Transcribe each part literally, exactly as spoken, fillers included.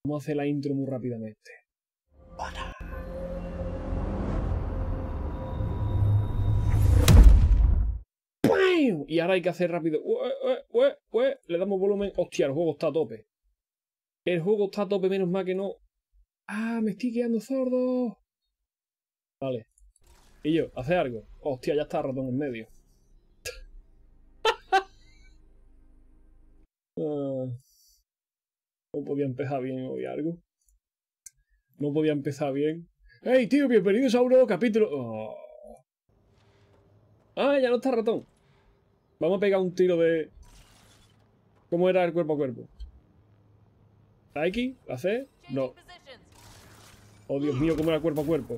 Vamos a hacer la intro muy rápidamente. Para. ¡Pum! Y ahora hay que hacer rápido. Ue, ue, ue, ue. Le damos volumen. Hostia, el juego está a tope. El juego está a tope, menos mal que no. ¡Ah! Me estoy quedando sordo. Vale. Y yo, hace algo. Hostia, ya está ratón en medio. ah, no podía empezar bien hoy algo. No podía empezar bien. ¡Hey, tío! Bienvenidos a un nuevo capítulo. Oh. Ah, ya no está ratón. Vamos a pegar un tiro de... ¿Cómo era el cuerpo a cuerpo? ¿La X? ¿La C? No. Oh, Dios mío, ¿cómo era cuerpo a cuerpo?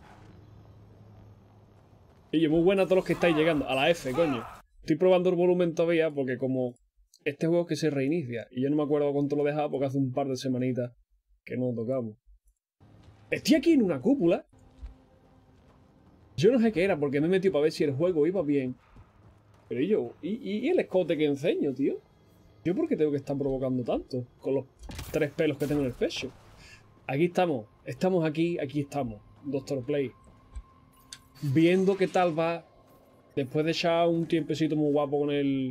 Y yo, muy buena a todos los que estáis llegando. A la F, coño. Estoy probando el volumen todavía porque como... Este juego es que se reinicia. Y yo no me acuerdo cuánto lo dejaba porque hace un par de semanitas que no lo tocamos. Estoy aquí en una cúpula. Yo no sé qué era porque me he metido para ver si el juego iba bien. Pero yo, ¿y, y el escote que enseño, tío? ¿Yo por qué tengo que estar provocando tanto? Con los tres pelos que tengo en el pecho. Aquí estamos. Estamos aquí, aquí estamos. Doctor Play. Viendo qué tal va. Después de echar un tiempecito muy guapo con el...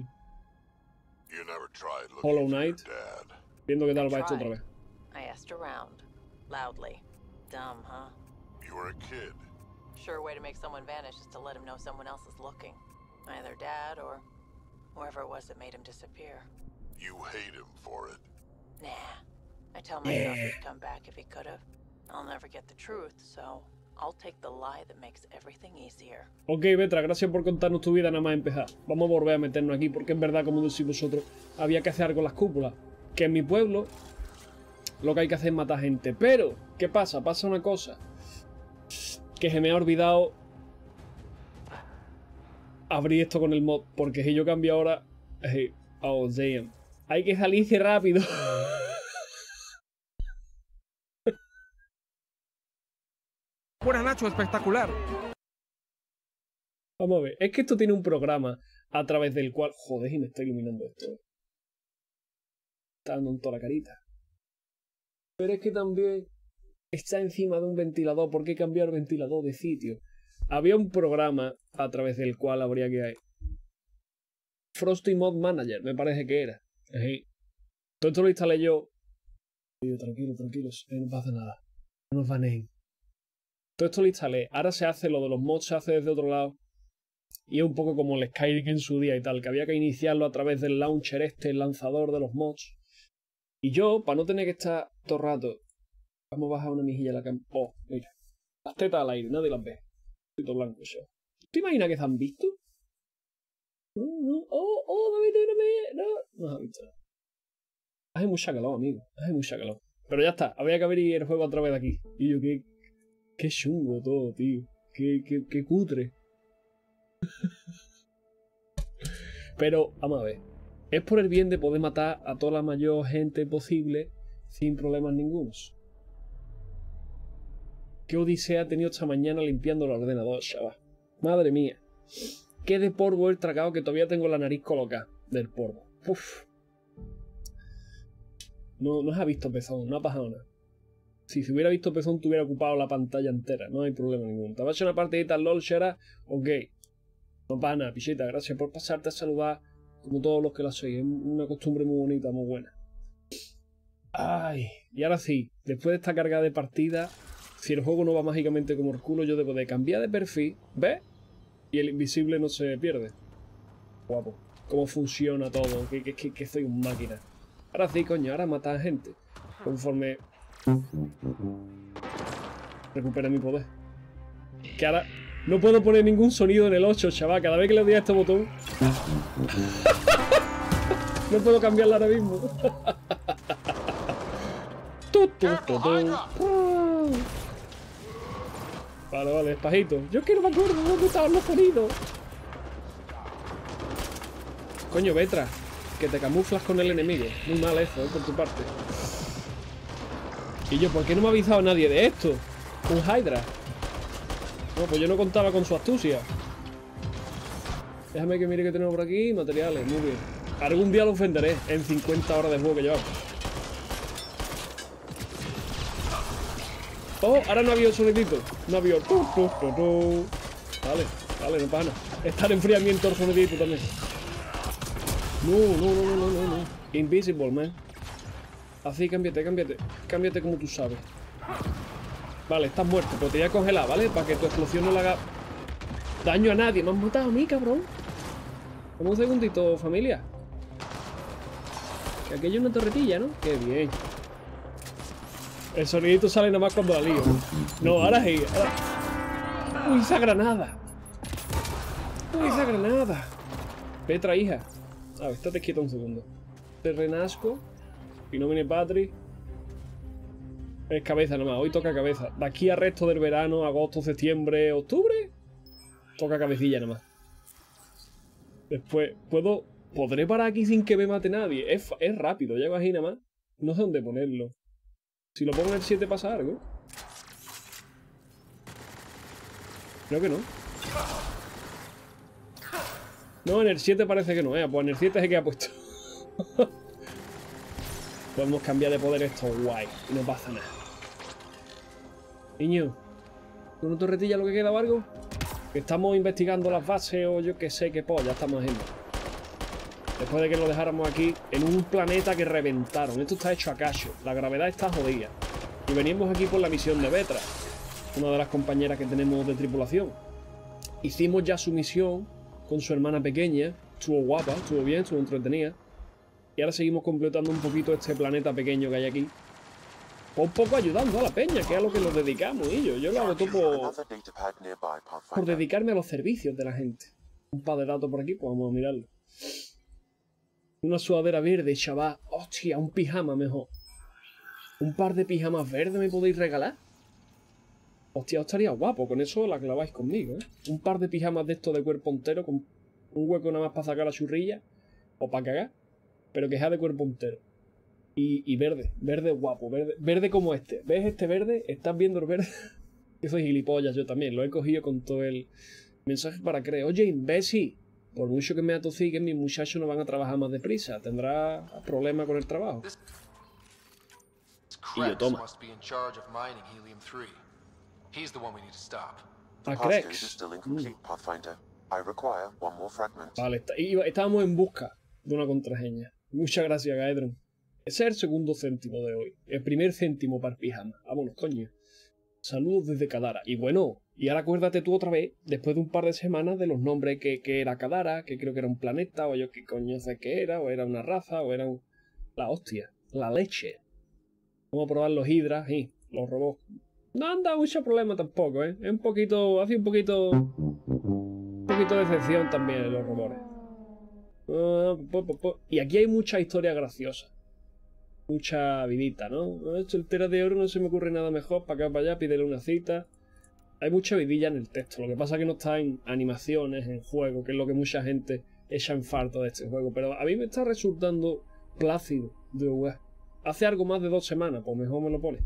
Hollow Knight. Viendo qué tal va esto otra vez. Loudly. Dumb, huh? You were a kid. Sure way to make someone vanish is to let him know someone else is looking. Either dad or whoever it was that made him disappear. You hate him for it. Nah. I tell myself he'd come back if he could have. I'll never get the truth, so I'll take the lie that makes everything easier. Ok, Vetra, gracias por contarnos tu vida nada más empezar. Vamos a volver a meternos aquí porque es verdad, como decís vosotros, había que hacer algo con las cúpulas. Que en mi pueblo... Lo que hay que hacer es matar gente. Pero, ¿qué pasa? Pasa una cosa. Que se me ha olvidado abrir esto con el mod. Porque si yo cambio ahora... Hey, oh, damn. Hay que salirse rápido. Buena, Nacho, espectacular. Vamos a ver. Es que esto tiene un programa a través del cual... Joder, y me está iluminando esto. Está dando en toda la carita. Pero es que también está encima de un ventilador. ¿Por qué cambiar ventilador de sitio? Había un programa a través del cual habría que... Frosty Mod Manager, me parece que era. Ejí. Todo esto lo instalé yo. Tranquilo, tranquilos. No pasa nada. No nos baneen. Todo esto lo instalé. Ahora se hace lo de los mods, se hace desde otro lado. Y es un poco como el Skyrim en su día y tal. Que había que iniciarlo a través del launcher este, el lanzador de los mods. Y yo, para no tener que estar todo el rato... Vamos a bajar una mejilla a la cama. Oh, mira. Las tetas al aire, nadie las ve. Estoy todo blanco yo. ¿Te imaginas que se han visto? No, no. Oh, oh, David, no me... No, no se ha visto. Hace mucha calor, amigo. Hace mucha calor. Pero ya está. Había que abrir el juego a través de aquí. Y yo, qué... Qué chungo todo, tío. Qué, qué, qué cutre. Pero, vamos a ver. Es por el bien de poder matar a toda la mayor gente posible sin problemas ningunos. Qué odisea ha tenido esta mañana limpiando el ordenador, chaval. Madre mía. Qué de polvo he tragado que todavía tengo la nariz colocada del polvo. Uf. No, no se ha visto pezón, no ha pasado nada. Si se hubiera visto pezón, te hubiera ocupado la pantalla entera. No hay problema ninguno. ¿Te vas a hacer una partidita al LOL, Shera? Ok. No pasa nada, pichita. Gracias por pasarte a saludar. Como todos los que la hacéis. Es una costumbre muy bonita, muy buena. Ay. Y ahora sí. Después de esta carga de partida, si el juego no va mágicamente como el culo, yo debo de cambiar de perfil. ¿Ves? Y el invisible no se pierde. Guapo. Cómo funciona todo. Que, que, que, que soy un máquina. Ahora sí, coño. Ahora matar gente. Conforme... recupera mi poder. Que ahora... No puedo poner ningún sonido en el ocho, chaval. Cada vez que le doy a este botón... No puedo cambiarlo ahora mismo. Vale, vale, despajito. Yo quiero me acuerdo dónde estaban los sonidos. Coño, Vetra. Que te camuflas con el enemigo. Muy mal eso, ¿eh? Por tu parte. Y yo, ¿por qué no me ha avisado nadie de esto? Un Hydra. No, pues yo no contaba con su astucia. Déjame que mire que tenemos por aquí. Materiales, muy bien. Algún día lo ofenderé en cincuenta horas de juego que llevamos. Oh, ahora no ha habido sonidito. No ha habido... Tu, tu, tu, tu. Vale, vale, no pasa nada. Está en enfriamiento el sonidito también. No, no, no, no, no, no. Invisible, man. Así, cámbiate, cámbiate. Cámbiate como tú sabes. Vale, estás muerto, pero te voy a congelar, ¿vale? Para que tu explosión no le haga daño a nadie. Me has matado a mí, cabrón. Dame un segundito, familia. Que aquello es una torretilla, ¿no? Qué bien. El sonidito sale nada más cuando la lío. No, ahora sí. Ahora... Uy, esa granada. Uy, esa granada. Petra, hija. A ver, estate quieto un segundo. Te renazco. Y no viene Patri. Es cabeza nomás, hoy toca cabeza. De aquí a resto del verano, agosto, septiembre, octubre, toca cabecilla nomás. Después, puedo... ¿Podré parar aquí sin que me mate nadie? Es, es rápido, llego aquí nada más. No sé dónde ponerlo. Si lo pongo en el siete pasa algo. Creo que no. No, en el siete parece que no, eh. Pues en el siete se queda puesto. Podemos cambiar de poder esto, guay. Y no pasa nada. Niño, ¿con una torretilla lo que queda o algo? Que estamos investigando las bases o yo que sé qué polla estamos haciendo. Después de que lo dejáramos aquí en un planeta que reventaron. Esto está hecho a cacho. La gravedad está jodida. Y venimos aquí por la misión de Petra, una de las compañeras que tenemos de tripulación. Hicimos ya su misión con su hermana pequeña. Estuvo guapa, estuvo bien, estuvo entretenida. Y ahora seguimos completando un poquito este planeta pequeño que hay aquí. Un poco ayudando a la peña, que es a lo que nos dedicamos. Y yo, yo lo hago todo por, por dedicarme a los servicios de la gente. Un par de datos por aquí, pues vamos a mirarlo. Una sudadera verde, chaval. Hostia, un pijama mejor. ¿Un par de pijamas verdes me podéis regalar? Hostia, estaría guapo. Con eso la claváis conmigo, ¿eh? Un par de pijamas de estos de cuerpo entero, con un hueco nada más para sacar la churrilla. O para cagar. Pero que sea de cuerpo entero. Y, y verde. Verde guapo. Verde, verde como este. ¿Ves este verde? ¿Estás viendo el verde? Yo soy gilipollas, yo también. Lo he cogido con todo el mensaje para creer. Oye, imbécil. Por mucho que me atosigue, mis muchachos no van a trabajar más deprisa. Tendrá problemas con el trabajo. Y yo, toma. A Krex. Mm. Vale, está, iba, estábamos en busca de una contraseña. Muchas gracias, Gaedron. Ese es el segundo céntimo de hoy. El primer céntimo para el pijama. Vámonos, coño. Saludos desde Kadara. Y bueno, y ahora acuérdate tú otra vez, después de un par de semanas, de los nombres que, que era Kadara, que creo que era un planeta, o yo qué coño sé qué era, o era una raza, o era un... La hostia, la leche. Vamos a probar los hidras y los robots. No han dado mucho problema tampoco, ¿eh? Es un poquito... Hace un poquito... Un poquito de decepción también en los robots. Uh, po, po, po. Y aquí hay mucha historia graciosa. Mucha vidita, ¿no? Soltera de oro, no se me ocurre nada mejor. Para acá, para allá, pídele una cita. Hay mucha vidilla en el texto. Lo que pasa es que no está en animaciones, en juego, que es lo que mucha gente echa en falta de este juego. Pero a mí me está resultando plácido de jugar. Hace algo más de dos semanas, pues mejor me lo pone.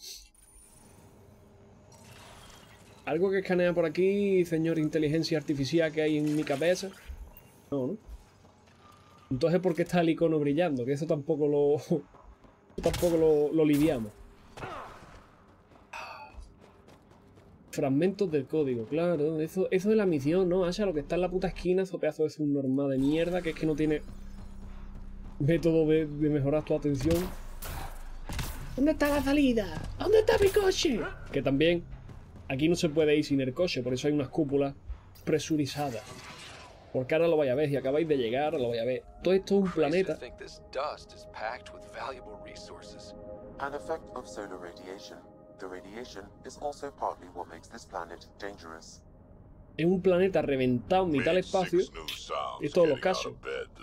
¿Algo que escanea por aquí, señor inteligencia artificial que hay en mi cabeza? No, ¿no? Entonces, ¿por qué está el icono brillando? Que eso tampoco lo... tampoco lo, lo lidiamos. Fragmentos del código, claro. Eso, eso es la misión, ¿no? Asha, lo que está en la puta esquina, eso pedazo de subnormal de mierda, que es que no tiene método de, de mejorar tu atención. ¿Dónde está la salida? ¿Dónde está mi coche? Que también aquí no se puede ir sin el coche, por eso hay unas cúpulas presurizadas. Porque ahora lo vais a ver, si acabáis de llegar, lo vais a ver. Todo esto es un planeta. An effect of solar radiation. The radiation is also partly what makes this planet dangerous. Es un planeta reventado en mitad del espacio. Y todos los casos.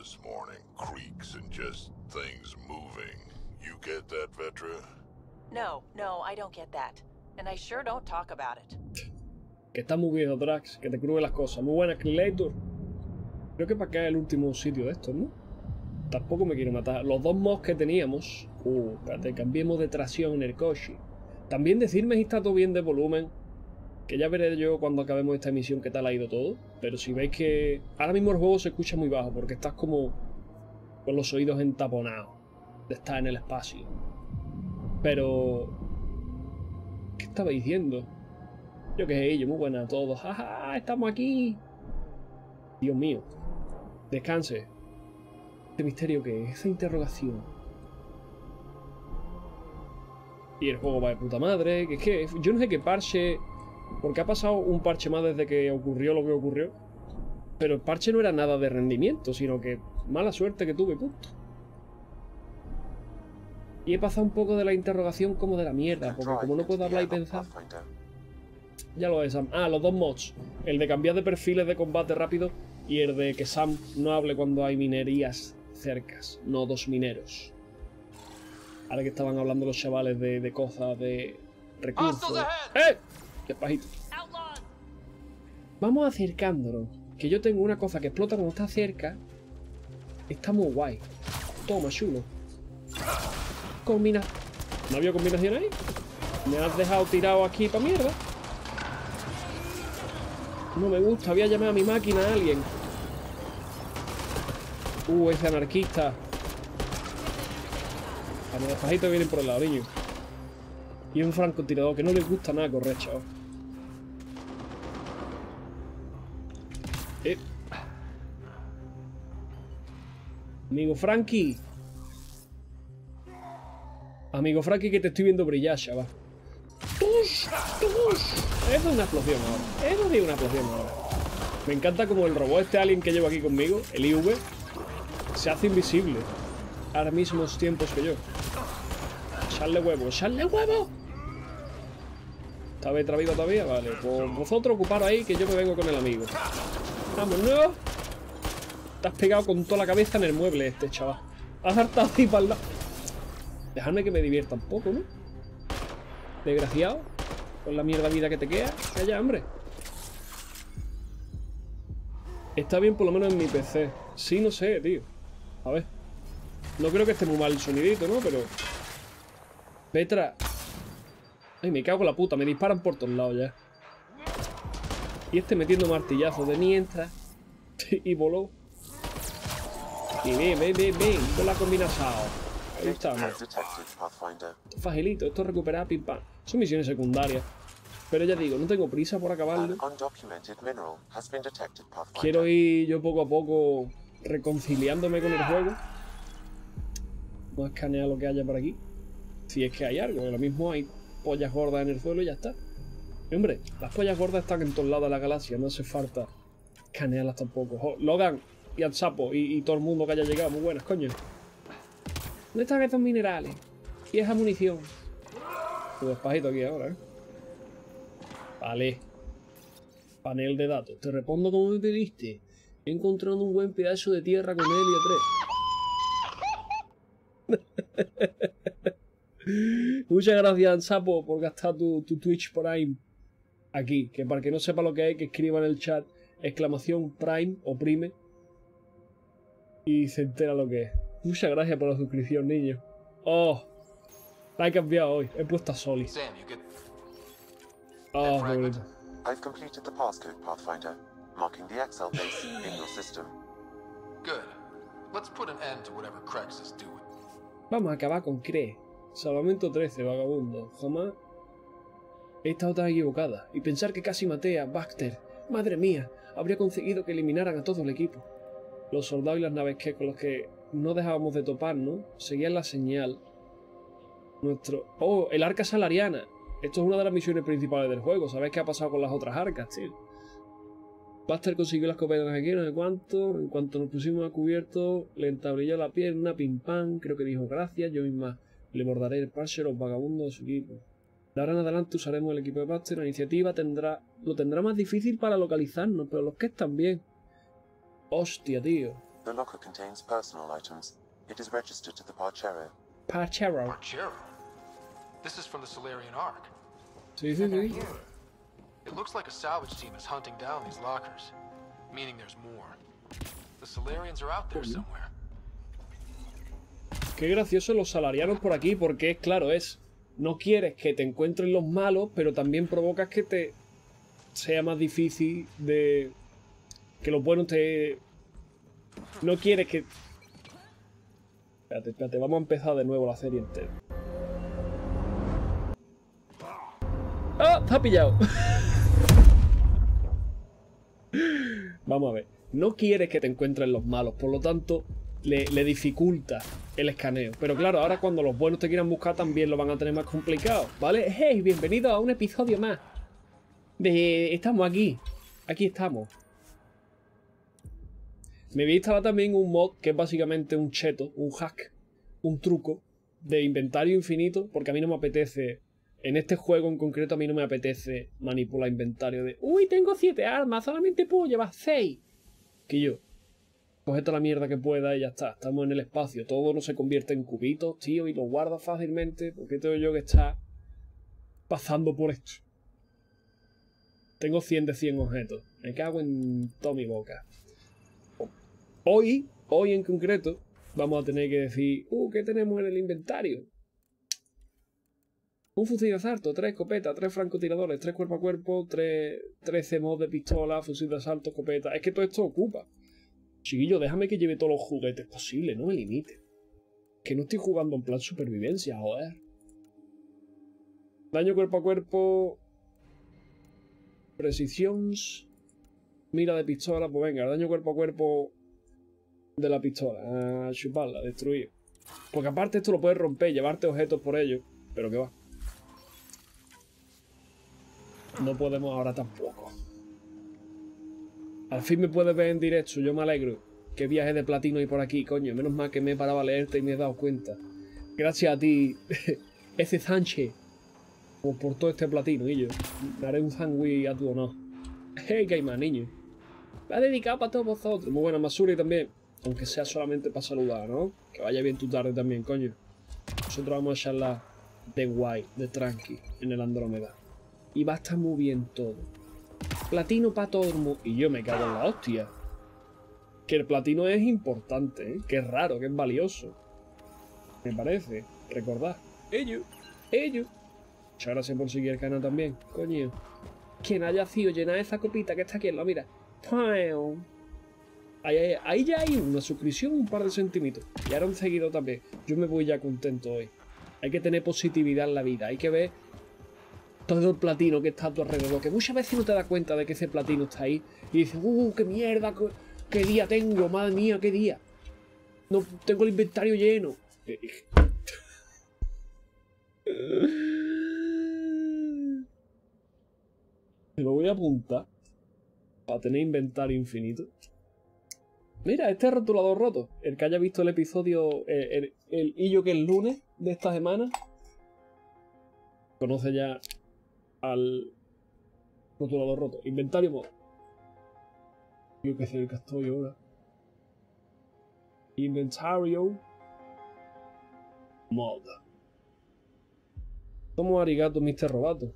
No, no, I don't get that. And I sure don't talk about it. Que está muy viejo, Drax, que te cruve las cosas. Muy buena, Creator. Creo que para acá es el último sitio de estos, ¿no? Tampoco me quiero matar. Los dos mods que teníamos... Uh, espérate, cambiemos de tracción en el coche. También decirme si está todo bien de volumen. Que ya veré yo cuando acabemos esta emisión qué tal ha ido todo. Pero si veis que... Ahora mismo el juego se escucha muy bajo porque estás como... con los oídos entaponados. De estar en el espacio. Pero... estaba diciendo. Yo qué sé, yo muy buena a todos. ¡Jaja! ¡Estamos aquí! Dios mío. Descanse. ¿Este misterio qué es? Esa interrogación. Y el juego va de puta madre. Que es que yo no sé qué parche... Porque ha pasado un parche más desde que ocurrió lo que ocurrió. Pero el parche no era nada de rendimiento, sino que mala suerte que tuve, punto. Y he pasado un poco de la interrogación como de la mierda, porque como no puedo hablar y pensar... Ya lo es, Sam. Ah, los dos mods. El de cambiar de perfiles de combate rápido y el de que Sam no hable cuando hay minerías cercas, no dos mineros. Ahora que estaban hablando los chavales de, de cosas, de recursos... ¡Eh! Despacito. Vamos acercándonos. Que yo tengo una cosa que explota cuando está cerca. Está muy guay. Toma, chulo. Combina... ¿No había combinación ahí? Me has dejado tirado aquí pa' mierda. No me gusta, había llamado a mi máquina a alguien. Uh, ese anarquista. A los despajitos vienen por el lado, niño. Y un francotirador que no les gusta nada correr, chaval. Eh. Amigo Frankie. Amigo Frankie, que te estoy viendo brillar, chaval. ¡Tush! ¡Tush! Eso es una explosión ahora. Eso es una explosión ahora. Me encanta como el robot este alien que llevo aquí conmigo, el I V, se hace invisible. Ahora mismos tiempos que yo. ¡Echarle huevo! ¡Echarle huevo! ¿Está vez viva todavía? Vale, pues vosotros ocuparos ahí que yo me vengo con el amigo. ¡Vámonos! Te has pegado con toda la cabeza en el mueble este, chaval. Has hartado así para el lado. Dejadme que me divierta un poco, ¿no? Desgraciado. Con la mierda vida que te queda. Calla, hombre. Está bien por lo menos en mi P C. Sí, no sé, tío. A ver. No creo que esté muy mal el sonidito, ¿no? Pero... Petra. Ay, me cago en la puta. Me disparan por todos lados ya. Y este metiendo martillazos de mientras. Y voló. Y ven, ven, ven, ven. Con la combinación. Ahí estamos. Esto es facilito. Esto es recuperar pim pam. Son misiones secundarias. Pero ya digo, no tengo prisa por acabarlo. Quiero ir yo poco a poco reconciliándome con el juego. Vamos a escanear lo que haya por aquí. Si es que hay algo. Lo mismo hay pollas gordas en el suelo y ya está. Y hombre, las pollas gordas están en todos lados de la galaxia. No hace falta escanearlas tampoco. Oh, Logan y al sapo y, y todo el mundo que haya llegado. Muy buenas, coño. ¿Dónde están estos minerales? Y esa munición. Todo despajito aquí ahora, ¿eh? Vale. Panel de datos. Te respondo como me pediste. He encontrado un buen pedazo de tierra con helio tres. Muchas gracias, Sapo, por gastar tu, tu Twitch Prime aquí. Que para que no sepa lo que hay, que escriba en el chat exclamación Prime o Prime y se entera lo que es. Muchas gracias por la suscripción, niño. Oh, la he cambiado hoy. He puesto a Soli. Oh, qué bonito. I've completed the passcode, Pathfinder, marking the Excel base in your system. Good. Let's put an end to whatever Krex is doing. Vamos a acabar con Cree. Salvamento trece, vagabundo. Jamás he estado tan equivocada. Y pensar que casi maté a Baxter. Madre mía, habría conseguido que eliminaran a todo el equipo. Los soldados y las naves que con los que no dejábamos de topar, ¿no? Seguían la señal. Nuestro... Oh, el arca salariana. Esto es una de las misiones principales del juego. ¿Sabes qué ha pasado con las otras arcas, tío? Baxter consiguió las copetas aquí, no sé cuánto. En cuanto nos pusimos a cubierto, le entablilló la pierna, pim pam. Creo que dijo gracias. Yo misma le bordaré el parche a los vagabundos de su equipo. De ahora en adelante usaremos el equipo de Baxter. La iniciativa tendrá lo tendrá más difícil para localizarnos, pero los que están bien. Hostia, tío. The locker contains personal items. It is registered to the Parchero. Parchero. Parchero? This is from the Solarian Ark. Sí, sí, sí. It looks like a salvage team is hunting down these lockers, meaning there's more. The Solarians are out there somewhere. Qué gracioso los salarianos por aquí, porque es claro, es... No quieres que te encuentren los malos, pero también provocas que te sea más difícil de... Que los buenos te... No quieres que... Espérate, espérate, vamos a empezar de nuevo la serie entera. Está pillado. Vamos a ver. No quieres que te encuentren los malos, por lo tanto, le, le dificulta el escaneo. Pero claro, ahora cuando los buenos te quieran buscar también lo van a tener más complicado, ¿vale? Hey, bienvenido a un episodio más. De... Estamos aquí. Aquí estamos. Me voy a instalar también un mod que es básicamente un cheto, un hack, un truco de inventario infinito, porque a mí no me apetece, en este juego en concreto a mí no me apetece manipular inventario de uy, tengo siete armas, solamente puedo llevar seis. Que yo, coge toda la mierda que pueda y ya está, estamos en el espacio, todo no se convierte en cubitos, tío, y lo guarda fácilmente, porque tengo yo que estar pasando por esto. Tengo cien de cien objetos, me cago en toda mi boca. Hoy, hoy en concreto, vamos a tener que decir, uh, ¿qué tenemos en el inventario? Un fusil de asalto, tres escopetas, tres francotiradores, tres cuerpo a cuerpo, tres, trece mods de pistola, fusil de asalto, escopeta. Es que todo esto ocupa. Chiquillo, déjame que lleve todos los juguetes posibles, no me limite. Que no estoy jugando en plan supervivencia, joder. Daño cuerpo a cuerpo. Precisión. Mira de pistola, pues venga, daño cuerpo a cuerpo de la pistola. A chuparla, destruir. Porque aparte esto lo puedes romper, llevarte objetos por ello. Pero que va. No podemos ahora tampoco. Al fin me puedes ver en directo, yo me alegro. Qué viaje de platino hay por aquí, coño. Menos mal que me he parado a leerte y me he dado cuenta. Gracias a ti, ese Sánchez, por, por todo este platino, y yo. Me haré un sándwich a tu honor. Hey, que hay más, niño. Va dedicado para todos vosotros. Muy buena, Masuri también. Aunque sea solamente para saludar, ¿no? Que vaya bien tu tarde también, coño. Nosotros vamos a charlar de guay, de tranqui, en el Andrómeda. Y va a estar muy bien todo. Platino para todo el mundo. Y yo me cago en la hostia. Que el platino es importante, ¿eh? Que es raro, que es valioso. Me parece. Recordad. Ello. Ello. Muchas gracias por seguir el canal también. Coño. Quien haya sido llenar esa copita que está aquí en la mira. Ahí, ahí, ahí ya hay una suscripción, un par de centímetros. Y ahora un seguido también. Yo me voy ya contento hoy. Hay que tener positividad en la vida. Hay que ver todo el platino que está a tu alrededor. Que muchas veces no te das cuenta de que ese platino está ahí. Y dices, uh, qué mierda, qué, qué día tengo, madre mía, qué día. No tengo el inventario lleno. Me lo voy a apuntar para tener inventario infinito. Mira, este rotulador roto. El que haya visto el episodio, el, el, el hillo que es lunes de esta semana, conoce ya al rotulador roto. Inventario mod. Yo que sé el que estoy ahora. Inventario mod. Tomo arigato, mister Robato.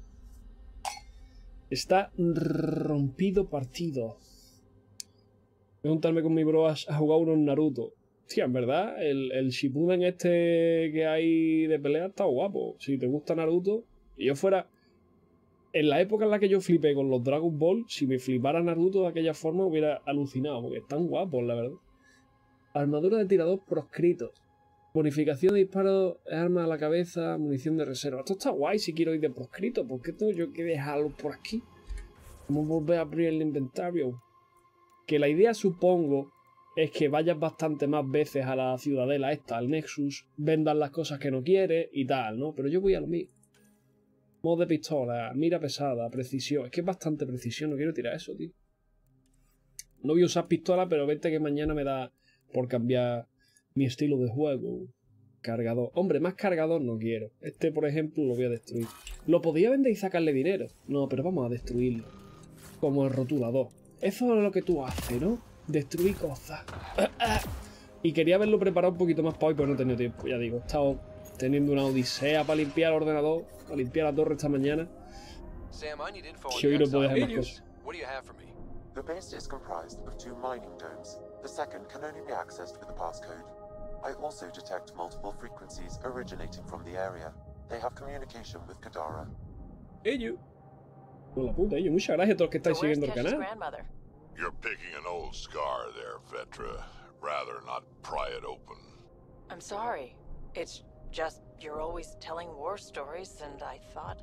Está rompido partido. Voy a juntarme con mi bro a, a jugar unos Naruto. Tía, en verdad, el, el Shippuden este que hay de pelea está guapo. Si te gusta Naruto, y yo fuera... En la época en la que yo flipé con los Dragon Ball, si me flipara Naruto de aquella forma hubiera alucinado, porque están guapos, la verdad. Armadura de tirador proscritos. Bonificación de disparos, armas a la cabeza, munición de reserva. Esto está guay si quiero ir de proscrito. ¿Por qué tengo yo que dejarlo por aquí? Vamos a volver a abrir el inventario. Que la idea, supongo, es que vayas bastante más veces a la ciudadela esta, al Nexus, vendas las cosas que no quieres y tal, ¿no? Pero yo voy a lo mío. Mod de pistola, mira pesada, precisión. Es que es bastante precisión, no quiero tirar eso, tío. No voy a usar pistola, pero vete que mañana me da por cambiar mi estilo de juego. Cargador. Hombre, más cargador no quiero. Este, por ejemplo, lo voy a destruir. Lo podía vender y sacarle dinero. No, pero vamos a destruirlo. Como el rotulador. Eso es lo que tú haces, ¿no? Destruir cosas. Y quería haberlo preparado un poquito más para hoy, pero no he tenido tiempo. Ya digo, he estado teniendo una odisea para limpiar el ordenador, para limpiar la torre esta mañana. Que hoy no puedo dejar más cosas. The base is comprised of two mining domes. The second can only be accessed with a passcode. I also detect multiple frequencies originating from the area. They have communication with Kadara. Ello. Con la puta, ello. Muchas gracias a todos los que estáis siguiendo el canal. You're picking an old scar there, Vetra. Rather not pry it open. I'm sorry. It's just you're always telling war stories, and I thought...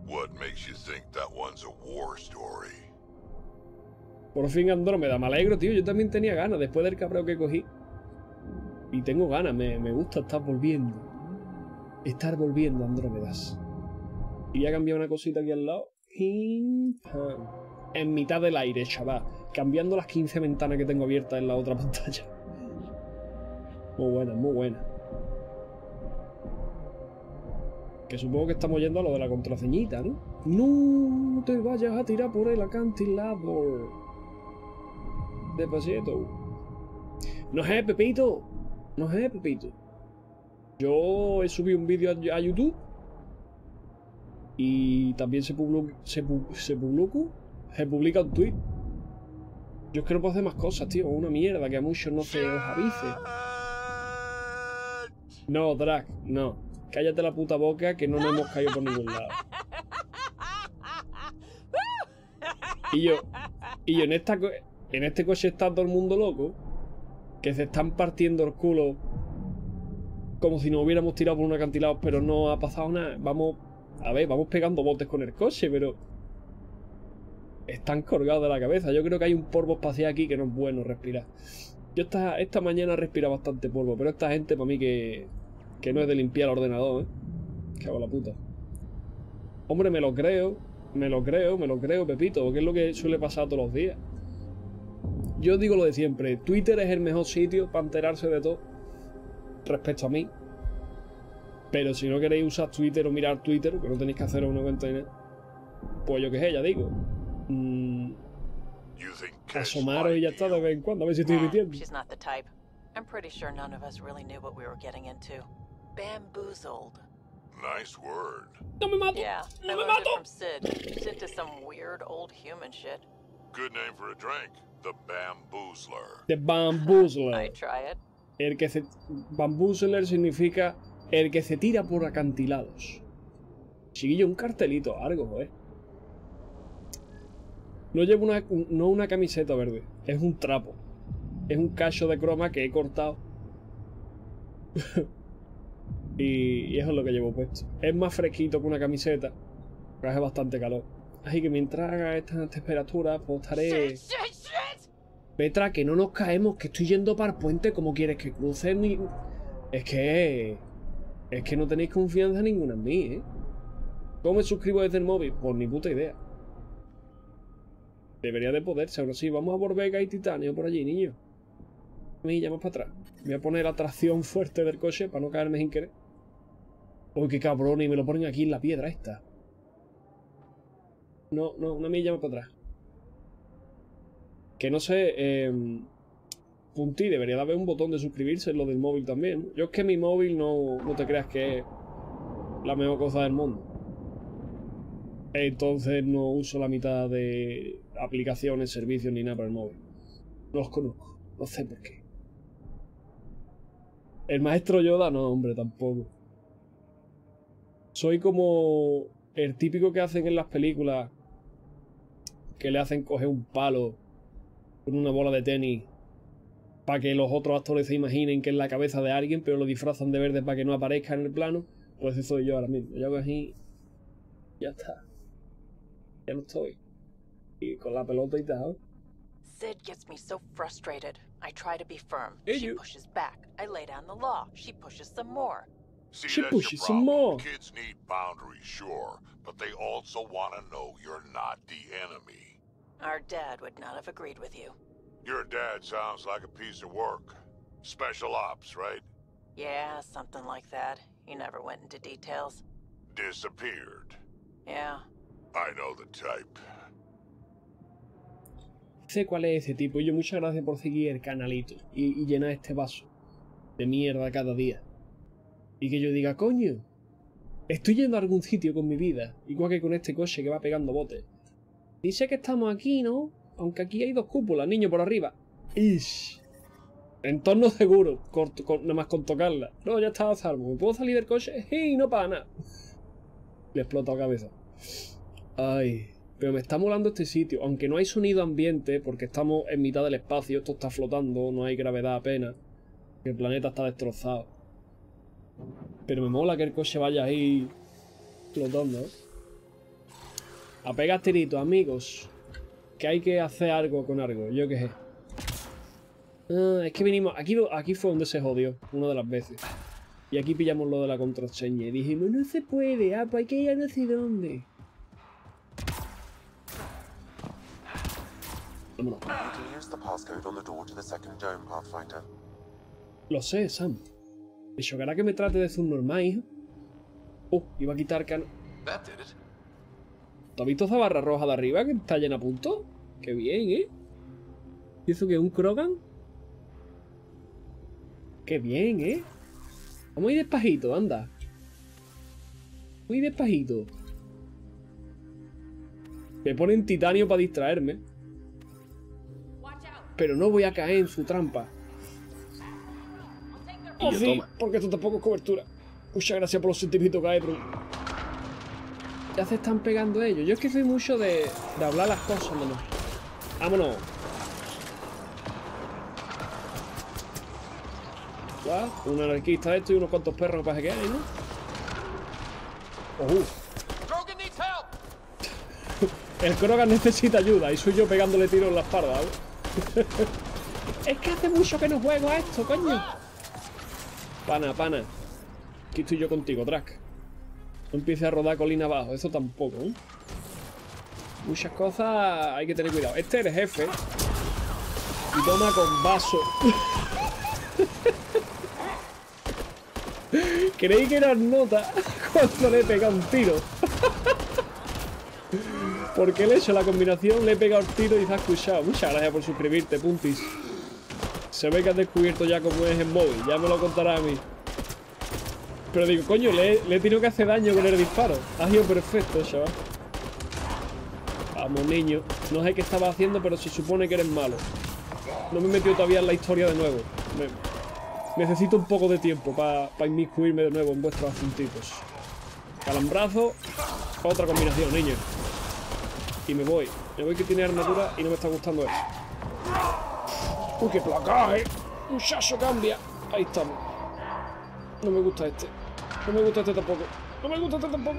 What makes you think that one's a war story? Por fin Andrómeda, me alegro, tío. Yo también tenía ganas después del cabreo que cogí. Y tengo ganas, me, me gusta estar volviendo. Estar volviendo, Andrómedas. Y voy a cambiar una cosita aquí al lado. Pim, pam. En mitad del aire, chaval. Cambiando las quince ventanas que tengo abiertas en la otra pantalla. Muy buena, muy buena. Que supongo que estamos yendo a lo de la contraseñita, ¿no? No te vayas a tirar por el acantilado. Despacito. No sé, Pepito. No sé, Pepito. Yo he subido un vídeo a YouTube. Y también se publica, se, se publica, se publica un tweet. Yo es que no puedo hacer más cosas, tío. Una mierda que a muchos no se os avise. No, Drac, no. Cállate la puta boca que no nos hemos caído por ningún lado. Y yo, y yo en esta en este coche está todo el mundo loco. Que se están partiendo el culo. Como si nos hubiéramos tirado por un acantilado, pero no ha pasado nada. Vamos, a ver, vamos pegando botes con el coche, pero están colgados de la cabeza. Yo creo que hay un polvo espacial aquí que no es bueno respirar. Yo esta, esta mañana respira bastante polvo, pero esta gente para mí que, que no es de limpiar el ordenador, ¿eh? Que hago la puta. Hombre, me lo creo, me lo creo, me lo creo, Pepito, porque es lo que suele pasar todos los días. Yo digo lo de siempre, Twitter es el mejor sitio para enterarse de todo respecto a mí. Pero si no queréis usar Twitter o mirar Twitter, que no tenéis que hacer una cuenta ni nada, pues yo qué sé, ya digo. Mmm, asomaros y ya está de vez en cuando, a ver si estoy mintiendo. She's not the type. I'm pretty sure none of us really knew what we were getting into. Bamboozled. Nice word. ¡No me mato! Yeah, I ¡No me learned it mato! from Sid. She's into some weird old human shit. Good name for a drink. The Bamboozler. The Bamboozler. I try it. El que se... Bamboozler significa el que se tira por acantilados. Chiquillo, un cartelito, algo, eh. No llevo una, no una camiseta verde, es un trapo. Es un cacho de croma que he cortado. y, y eso es lo que llevo puesto. Es más fresquito que una camiseta, pero hace bastante calor. Así que mientras haga estas temperaturas, pues estaré... Shit, shit, shit. Petra, que no nos caemos, que estoy yendo para el puente. ¿Cómo quieres que cruce mi...? Es que... Es que no tenéis confianza ninguna en mí, ¿eh? ¿Cómo me suscribo desde el móvil? Pues ni puta idea. Debería de poderse, ahora sí. Vamos a por Vega y Titanio por allí, niño. Me llamas para atrás. Voy a poner la tracción fuerte del coche para no caerme sin querer. Uy, qué cabrón, y me lo ponen aquí en la piedra esta. No, no, una milla más para atrás. Que no sé, eh, Punti, debería de haber un botón de suscribirse en lo del móvil también, ¿no? Yo es que mi móvil no, no te creas que es la mejor cosa del mundo. Entonces no uso la mitad de aplicaciones, servicios ni nada para el móvil. No los conozco, no sé por qué. El maestro Yoda, no, hombre, tampoco. Soy como el típico que hacen en las películas, que le hacen coger un palo con una bola de tenis para que los otros actores se imaginen que es la cabeza de alguien, pero lo disfrazan de verde para que no aparezca en el plano. Pues eso soy yo ahora mismo. Yo hago así, ya está. Ya no estoy. Y con la pelota y tal. Sid gets me so frustrated. I try to be firm. Hey, She you. pushes back. I lay down the law. She pushes some more. See, She that's your pushes some problem. more. Kids need boundaries, sure, but they also want to know you're not the enemy. Our dad would not have agreed with you. Your dad sounds like a piece of work. Special ops, right? Yeah, something like that. He never went into details. Disappeared. Yeah. I know the type. Sé cuál es ese tipo. Y yo muchas gracias por seguir el canalito y, y llenar este vaso de mierda cada día. Y que yo diga, coño, estoy yendo a algún sitio con mi vida, igual que con este coche que va pegando botes. Dice que estamos aquí, ¿no? Aunque aquí hay dos cúpulas, niño, por arriba. Ish. Entorno seguro, corto, con, nada más con tocarla. No, ya estaba a salvo. ¿Me puedo salir del coche? ¡Sí! No para nada. Le explota la cabeza. Ay, pero me está molando este sitio. Aunque no hay sonido ambiente, porque estamos en mitad del espacio, esto está flotando, no hay gravedad apenas. El planeta está destrozado. Pero me mola que el coche vaya ahí flotando, ¿eh? A pegar tiritos, amigos. Que hay que hacer algo con algo, yo qué sé. Ah, es que vinimos... Aquí, aquí fue donde se jodió, una de las veces. Y aquí pillamos lo de la contraseña. Y dijimos, no se puede, ah, pues hay que ir a no sé dónde. Vámonos. You can use the passcode on the door to the second dome, Pathfinder. Lo sé, Sam. ¿Me chocará que me trate de subnormal, hijo? Oh, iba a quitar cano... That did it. ¿Tú has visto esa barra roja de arriba que está llena a punto? Qué bien, ¿eh? ¿Y eso qué es un Krogan? Qué bien, ¿eh? Vamos a ir despacito, anda. Muy despacito. Me ponen titanio para distraerme. Pero no voy a caer en su trampa. Oh, sí, porque esto tampoco es cobertura. Muchas gracias por los sentimientos, Gaedron. Ya se están pegando ellos. Yo es que soy mucho de, de hablar las cosas, menos. Vámonos. ¿What? Un anarquista esto y unos cuantos perros para que hay, ¿no? Oh. Krogan needs help. El Krogan necesita ayuda y soy yo pegándole tiros en la espalda, ¿eh? Es que hace mucho que no juego a esto, coño. Pana, pana. Aquí estoy yo contigo, Drac. No empieces a rodar colina abajo, eso tampoco, ¿eh? Muchas cosas hay que tener cuidado. Este es el jefe. Y toma con vaso. Creí que era nota cuando le he pegado un tiro. Porque le he hecho la combinación, le he pegado el tiro y se ha escuchado. Muchas gracias por suscribirte, Puntis. Se ve que has descubierto ya cómo es el móvil, ya me lo contará a mí. Pero digo, coño, le, le he tenido que hacer daño con el disparo. Ha sido perfecto, chaval. Vamos, niño. No sé qué estaba haciendo, pero se supone que eres malo. No me he metido todavía en la historia de nuevo. Me, necesito un poco de tiempo para pa inmiscuirme de nuevo en vuestros asuntitos. Calambrazo. Otra combinación, niño. Y me voy. Me voy que tiene armadura y no me está gustando eso. ¡Uy, qué placaje! ¡Muchacho, cambia! Ahí estamos. No me gusta este. No me gusta este tampoco. No me gusta este tampoco.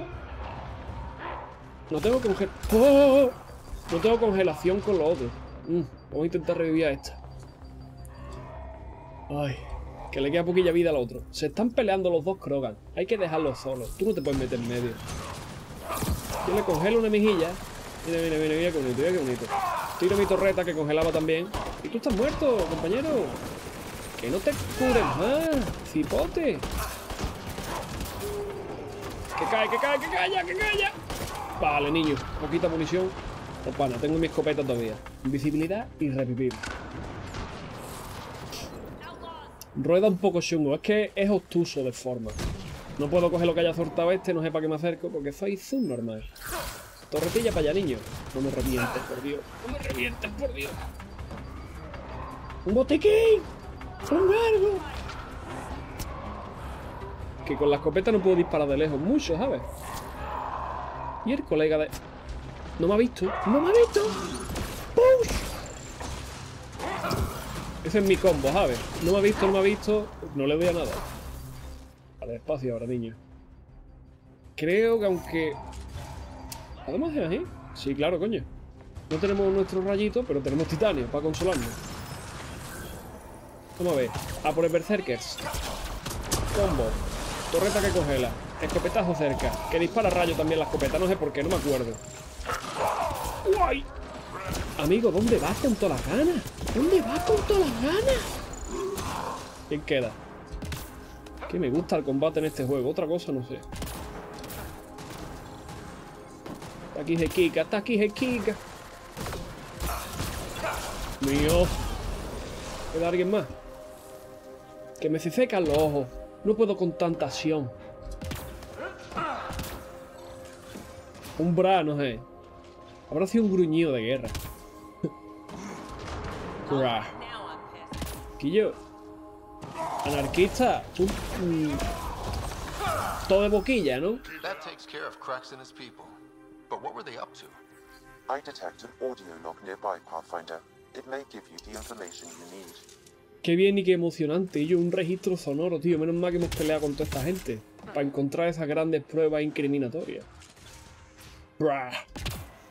No tengo congel... ¡Oh! No tengo congelación con los otros. Mm, vamos a intentar revivir a esta. Ay, que le queda poquilla vida al otro. Se están peleando los dos Krogan. Hay que dejarlos solos. Tú no te puedes meter en medio. Yo le congelo una mejilla. Mira, mira, mira, mira qué bonito, mira qué bonito. Tiro mi torreta que congelaba también. Y tú estás muerto, compañero. Que no te cures más, cipote. Que cae, que cae, que calla, que calla. Vale, niño. Poquita munición. Pues pana, tengo mi escopeta todavía. Invisibilidad y revivir. Rueda un poco chungo. Es que es obtuso de forma. No puedo coger lo que haya soltado este. No sé para qué me acerco porque soy subnormal. Torretilla para allá, niño. No me revientes, por Dios. No me revientes, por Dios. ¡Un botiquín! ¡Un gargo! Que con la escopeta no puedo disparar de lejos mucho, ¿sabes? Y el colega de... No me ha visto. ¡No me ha visto! ¡Push! Ese es mi combo, ¿sabes? No me ha visto, no me ha visto. No le doy a nada. Vale, despacio ahora, niño. Creo que aunque... ¿Podemos hacer así? Sí, claro, coño. No tenemos nuestro rayito, pero tenemos titanio para consolarnos. Vamos a ver. A por el Berserkers. Combo. Torreta que congela. Escopetazo cerca. Que dispara rayo también la escopeta. No sé por qué, no me acuerdo. ¡Guay! Amigo, ¿dónde vas con todas las ganas? ¿Dónde vas con todas las ganas? ¿Quién queda? Que me gusta el combate en este juego. Otra cosa no sé. Está aquí Hekika, está aquí Hekika. Mío. ¿Queda alguien más? Que me se secan los ojos. No puedo con tanta acción. Un bra, no sé. Habrá sido un gruñido de guerra. Bra. Quillo. Anarquista. Tú, mm, todo de boquilla, ¿no? That takes care of Crux and his people. But what were they up to? I detect an audio log nearby, Pathfinder. It may give you the information you need. Qué bien y qué emocionante. Y yo, un registro sonoro, tío. Menos mal que hemos peleado con toda esta gente. Para encontrar esas grandes pruebas incriminatorias. Brah.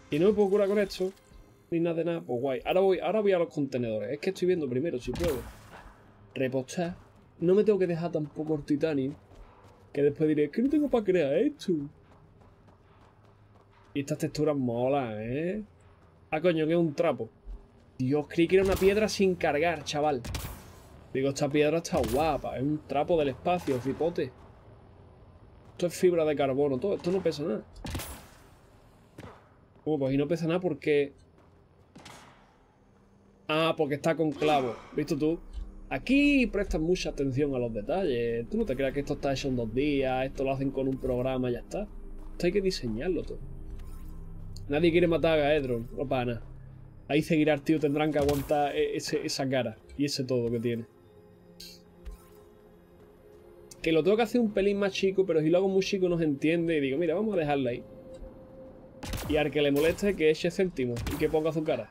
Y no me puedo curar con esto. Ni nada de nada. Pues guay. Ahora voy, ahora voy a los contenedores. Es que estoy viendo primero si puedo repostar. No me tengo que dejar tampoco el titanio. Que después diré, es que no tengo para crear esto. Y estas texturas molan, ¿eh? Ah, coño, que es un trapo. Dios, creí que era una piedra sin cargar, chaval. Digo, esta piedra está guapa. Es un trapo del espacio, cipote. Esto es fibra de carbono, todo. Esto no pesa nada. Oh, pues y no pesa nada porque... Ah, porque está con clavos. ¿Visto tú? Aquí prestan mucha atención a los detalles. Tú no te creas que esto está hecho en dos días. Esto lo hacen con un programa y ya está. Esto hay que diseñarlo todo. Nadie quiere matar a Gaedron. No para nada. Ahí seguirá el tío. Tendrán que aguantar ese, esa cara. Y ese todo que tiene. Que lo tengo que hacer un pelín más chico. Pero si lo hago muy chico no se entiende. Y digo, mira, vamos a dejarlo ahí. Y al que le moleste que eche céntimos. Y que ponga su cara.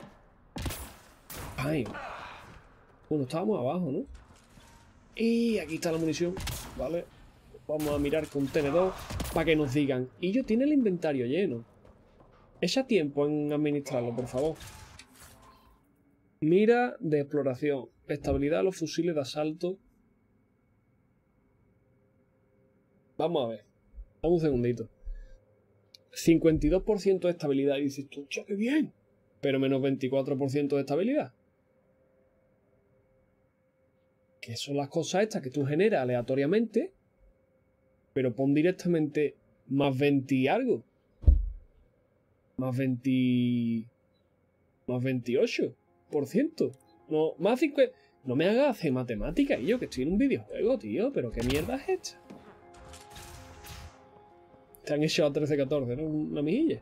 Ay. Bueno, estábamos abajo, ¿no? Y aquí está la munición. Vale. Vamos a mirar contenedor para que nos digan. Y yo tiene el inventario lleno. Echa tiempo en administrarlo, por favor. Mira de exploración. Estabilidad de los fusiles de asalto. Vamos a ver. Dame un segundito. cincuenta y dos por ciento de estabilidad. Y dices tú, ¡qué bien! Pero menos veinticuatro por ciento de estabilidad. Que son las cosas estas que tú generas aleatoriamente. Pero pon directamente más veinte y algo. Más veinte... Más veintiocho por ciento. No, más cincuenta... No me hagas hacer matemáticas, y yo que estoy en un videojuego, tío. Pero qué mierda es esta. Te han hecho a trece catorce, ¿no? Una mejilla.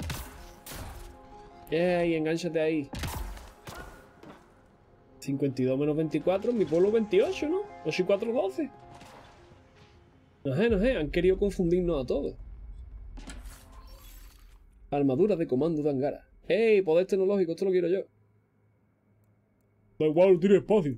¡Ey! Engánchate ahí. cincuenta y dos menos veinticuatro, mi pueblo veintiocho, ¿no? ocho y cuatro, doce. No sé, no sé, han querido confundirnos a todos. Armadura de comando de Angara. ¡Ey! Poder tecnológico, esto lo quiero yo. Da igual, no tiene espacio.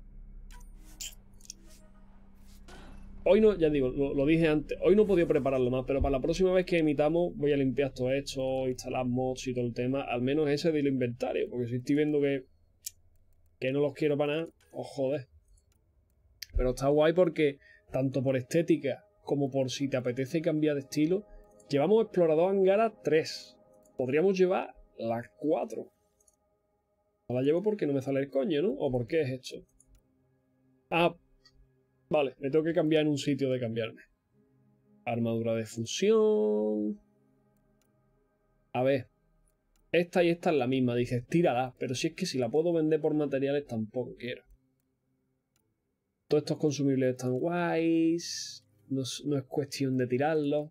Hoy no, ya digo, lo, lo dije antes, hoy no he podido prepararlo más, pero para la próxima vez que emitamos voy a limpiar todo esto, instalar mods y todo el tema, al menos ese del inventario, porque si estoy viendo que, que no los quiero para nada, os joder. Pero está guay porque, tanto por estética como por si te apetece cambiar de estilo, llevamos Explorador Angara tres. Podríamos llevar las cuatro. No la llevo porque no me sale el coño, ¿no? ¿O por qué es esto? Ah, vale, me tengo que cambiar en un sitio de cambiarme. Armadura de fusión. A ver. Esta y esta es la misma. Dices, tírala. Pero si es que si la puedo vender por materiales tampoco quiero. Todos estos consumibles están guays. No, no es cuestión de tirarlos.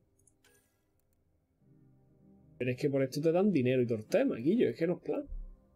Pero es que por esto te dan dinero y todo el tema, Guillo. Es que no es plan.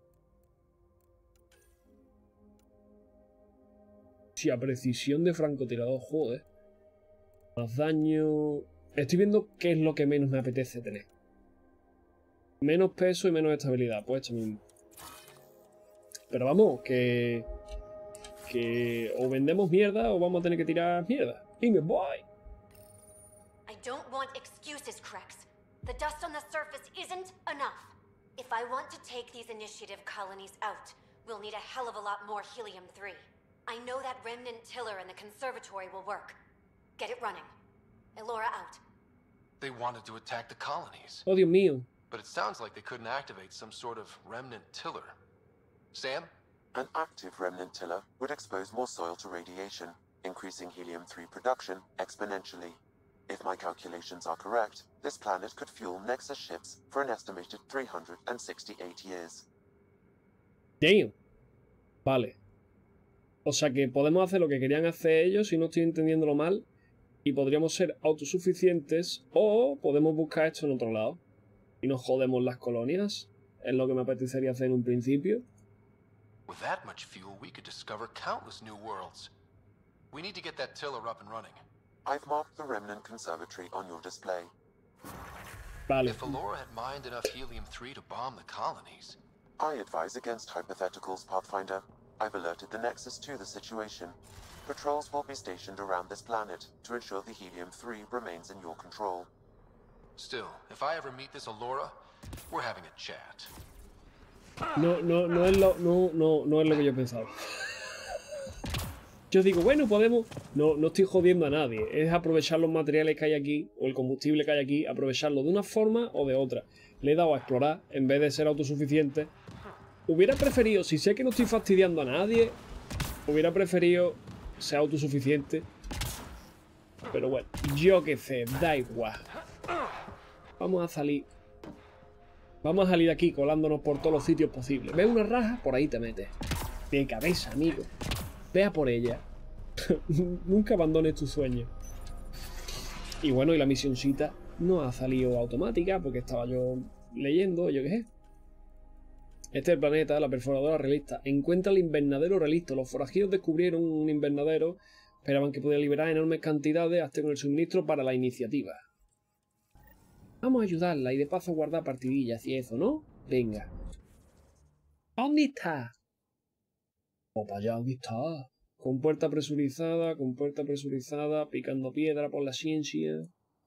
Si a precisión de francotirador, joder. Más daño. Estoy viendo qué es lo que menos me apetece tener. Menos peso y menos estabilidad. Pues esto mismo. Pero vamos, que... Que o vendemos mierda o vamos a tener que tirar mierda. Y me voy. I don't want excuses, Krex. The dust on the surface isn't enough. If I want to take these initiative colonies out, we'll need a hell of a lot more helium three. I know that remnant tiller in the conservatory will work. Get it running. Elora out. They wanted to attack the colonies. Oh, Dios mío. But it sounds like they couldn't activate some sort of remnant tiller. Sam? An active remnant tiller would expose more soil to radiation, increasing helium three production exponentially. If my calculations are correct, this planet could fuel Nexus ships for an estimated three hundred sixty-eight years. Damn. Vale. O sea que podemos hacer lo que querían hacer ellos, si no estoy entendiéndolo mal, y podríamos ser autosuficientes, o podemos buscar esto en otro lado. Y nos jodemos las colonias. Es lo que me apetecería hacer en un principio. With that much fuel, we could discover countless new worlds. We need to get that tiller up and running. I've marked the remnant conservatory on your display. Vale. If Elora had mined enough helium three to bomb the colonies... I advise against hypotheticals, Pathfinder. I've alerted the Nexus to the situation. Patrols will be stationed around this planet to ensure the helium three remains in your control. Still, if I ever meet this Elora, We're having a chat. No, no, no es lo, no, no, no es lo que yo pensaba. Yo digo, bueno, podemos... No, no estoy jodiendo a nadie. Es aprovechar los materiales que hay aquí, o el combustible que hay aquí, aprovecharlo de una forma o de otra. Le he dado a explorar, en vez de ser autosuficiente. Hubiera preferido, si sé que no estoy fastidiando a nadie, hubiera preferido ser autosuficiente. Pero bueno, yo qué sé, da igual. Vamos a salir. Vamos a salir de aquí colándonos por todos los sitios posibles. ¿Ves una raja? Por ahí te metes. De cabeza, amigo. Vea por ella. Nunca abandones tu sueño. Y bueno, y la misioncita no ha salido automática porque estaba yo leyendo, yo qué sé. Este es el planeta, la perforadora realista. Encuentra el invernadero realista. Los forajidos descubrieron un invernadero. Esperaban que pudiera liberar enormes cantidades hasta con el suministro para la iniciativa. Vamos a ayudarla y de paso guardar partidillas y eso, ¿no? Venga. ¿Dónde está? O para allá, ¿dónde está? Con puerta presurizada, con puerta presurizada, picando piedra por la ciencia.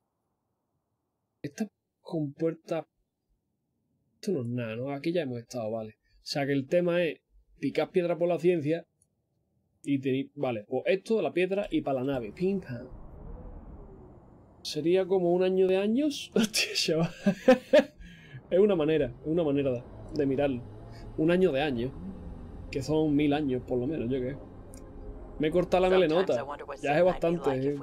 Esta con puerta... Esto no es nada, ¿no? Aquí ya hemos estado, vale. O sea que el tema es picar piedra por la ciencia y tenéis... Vale, pues esto, la piedra y para la nave. Pim, pam. Sería como un año de años. Hostia, chaval. Es una manera, es una manera de, de mirarlo. Un año de años. Que son mil años, por lo menos, yo qué. Me he cortado la melenota. Ya es bastante. Eh.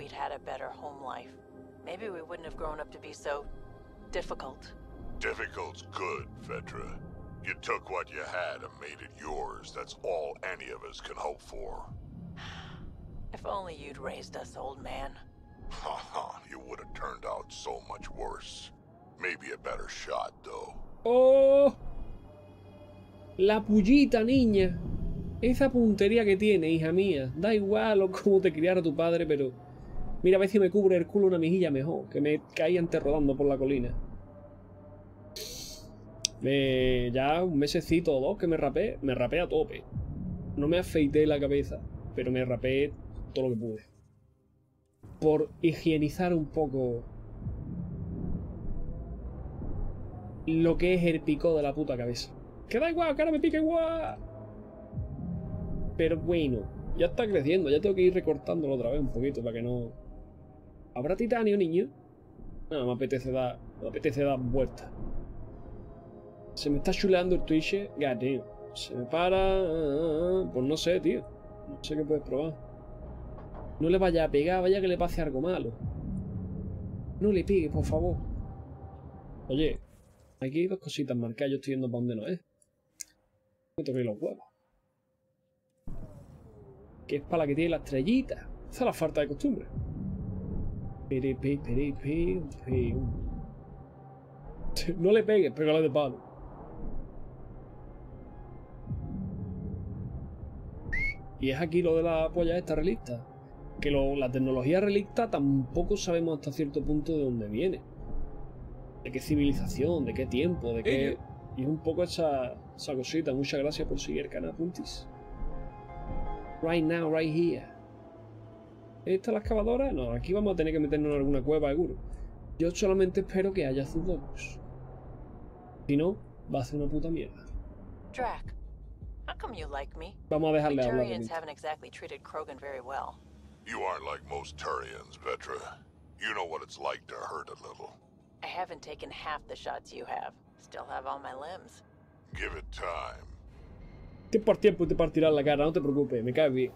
Difficult's good, Vetra. You took what you had and made it yours. That's all any of us can hope for. If only you'd raised us, old man. Haha, you would have turned out so much worse. Maybe a better shot, though. ¡Oh! La pullita, niña. Esa puntería que tiene, hija mía. Da igual o cómo te criara tu padre, pero... Mira, a ver si me cubre el culo una mejilla mejor. Que me caí antes rodando por la colina. Me... Ya un mesecito o dos que me rapé. Me rapé a tope. No me afeité la cabeza, pero me rapé todo lo que pude. Por higienizar un poco lo que es el pico de la puta cabeza. Que da igual, que ahora me pica igual. Pero bueno, ya está creciendo, ya tengo que ir recortándolo otra vez un poquito para que no... ¿Habrá titanio, niño? No, me apetece dar, me apetece dar vueltas. Se me está chuleando el Twitch, gato. Se me para... Pues no sé, tío. No sé qué puedes probar. No le vaya a pegar, vaya que le pase algo malo. No le pegue, por favor. Oye, aquí hay dos cositas marcadas, yo estoy yendo para donde no es. Me toqué los huevos. Que es para la que tiene la estrellita. Esa es la falta de costumbre. Peripe, peripe, peripe. No le pegues, pégale de palo. Y es aquí lo de la polla esta realista. Que lo, la tecnología realista tampoco sabemos hasta cierto punto de dónde viene. De qué civilización, de qué tiempo, de qué... Y es un poco esa, esa cosita. Muchas gracias por seguir el canal, Puntis. Right now, right here. ¿Esta es la excavadora? No, aquí vamos a tener que meternos en alguna cueva, seguro. Yo solamente espero que haya Zudonus. Si no, va a ser una puta mierda. Drac, how come you like me? Vamos a dejarle hablar. Victorians haven't exactly treated Krogan very well. You aren't like most Turians, Vetra. You know what it's like to hurt a little. I haven't taken half the shots you have. Still have all my limbs. Give it time. Tiempo por tiempo te partirás la cara, no te preocupes, me cae bien.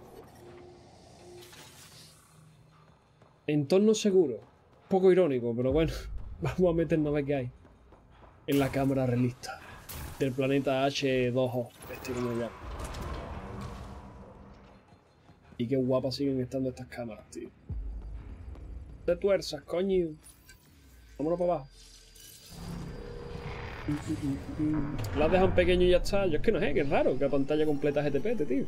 Entorno seguro. Poco irónico, pero bueno. Vamos a meternos a ver qué hay. En la cámara realista. Del planeta H dos O. Este como ya. Y qué guapas siguen estando estas cámaras, tío. De tuerzas, coño. Vámonos para abajo. Las dejan pequeño y ya está. Yo es que no sé, que es raro que la pantalla completa G T P, tío.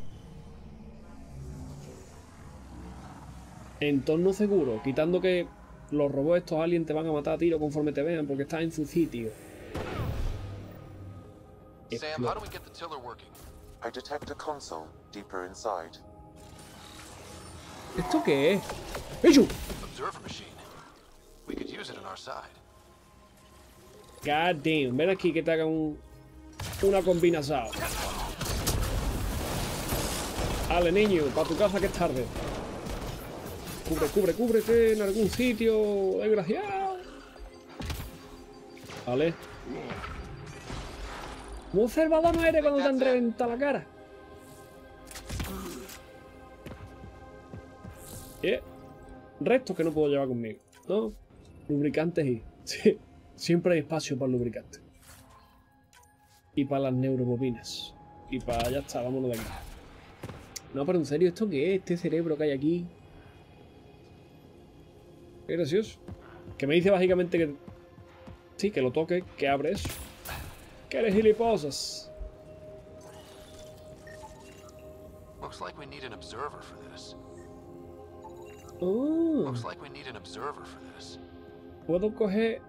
Entorno seguro, quitando que los robots estos aliens te van a matar a tiro conforme te vean porque estás en su sitio. Sam, how do we get the tiller working? I detect a console deeper inside. ¿Esto qué es? ¡Eso! Observer machine. We could use it on our side. God damn. Ven aquí que te haga un, una combinación. Dale, niño, para tu casa que es tarde. Cubre, cubre, cúbrete en algún sitio, desgraciado. Vale. ¿Cómo observador no eres cuando te han reventado la cara? Eh. Restos que no puedo llevar conmigo, ¿no? Lubricantes y... Sí, siempre hay espacio para lubricantes. Y para las neurobobinas. Y para... Ya está, vámonos de aquí. No, pero en serio, ¿esto qué es? Este cerebro que hay aquí. Qué gracioso. Que me dice básicamente que... Sí, que lo toque, que abre eso. Que eres gilipollas. Looks like we need an observer for this. Oh. Looks like we need an observer for this. Puedo coger...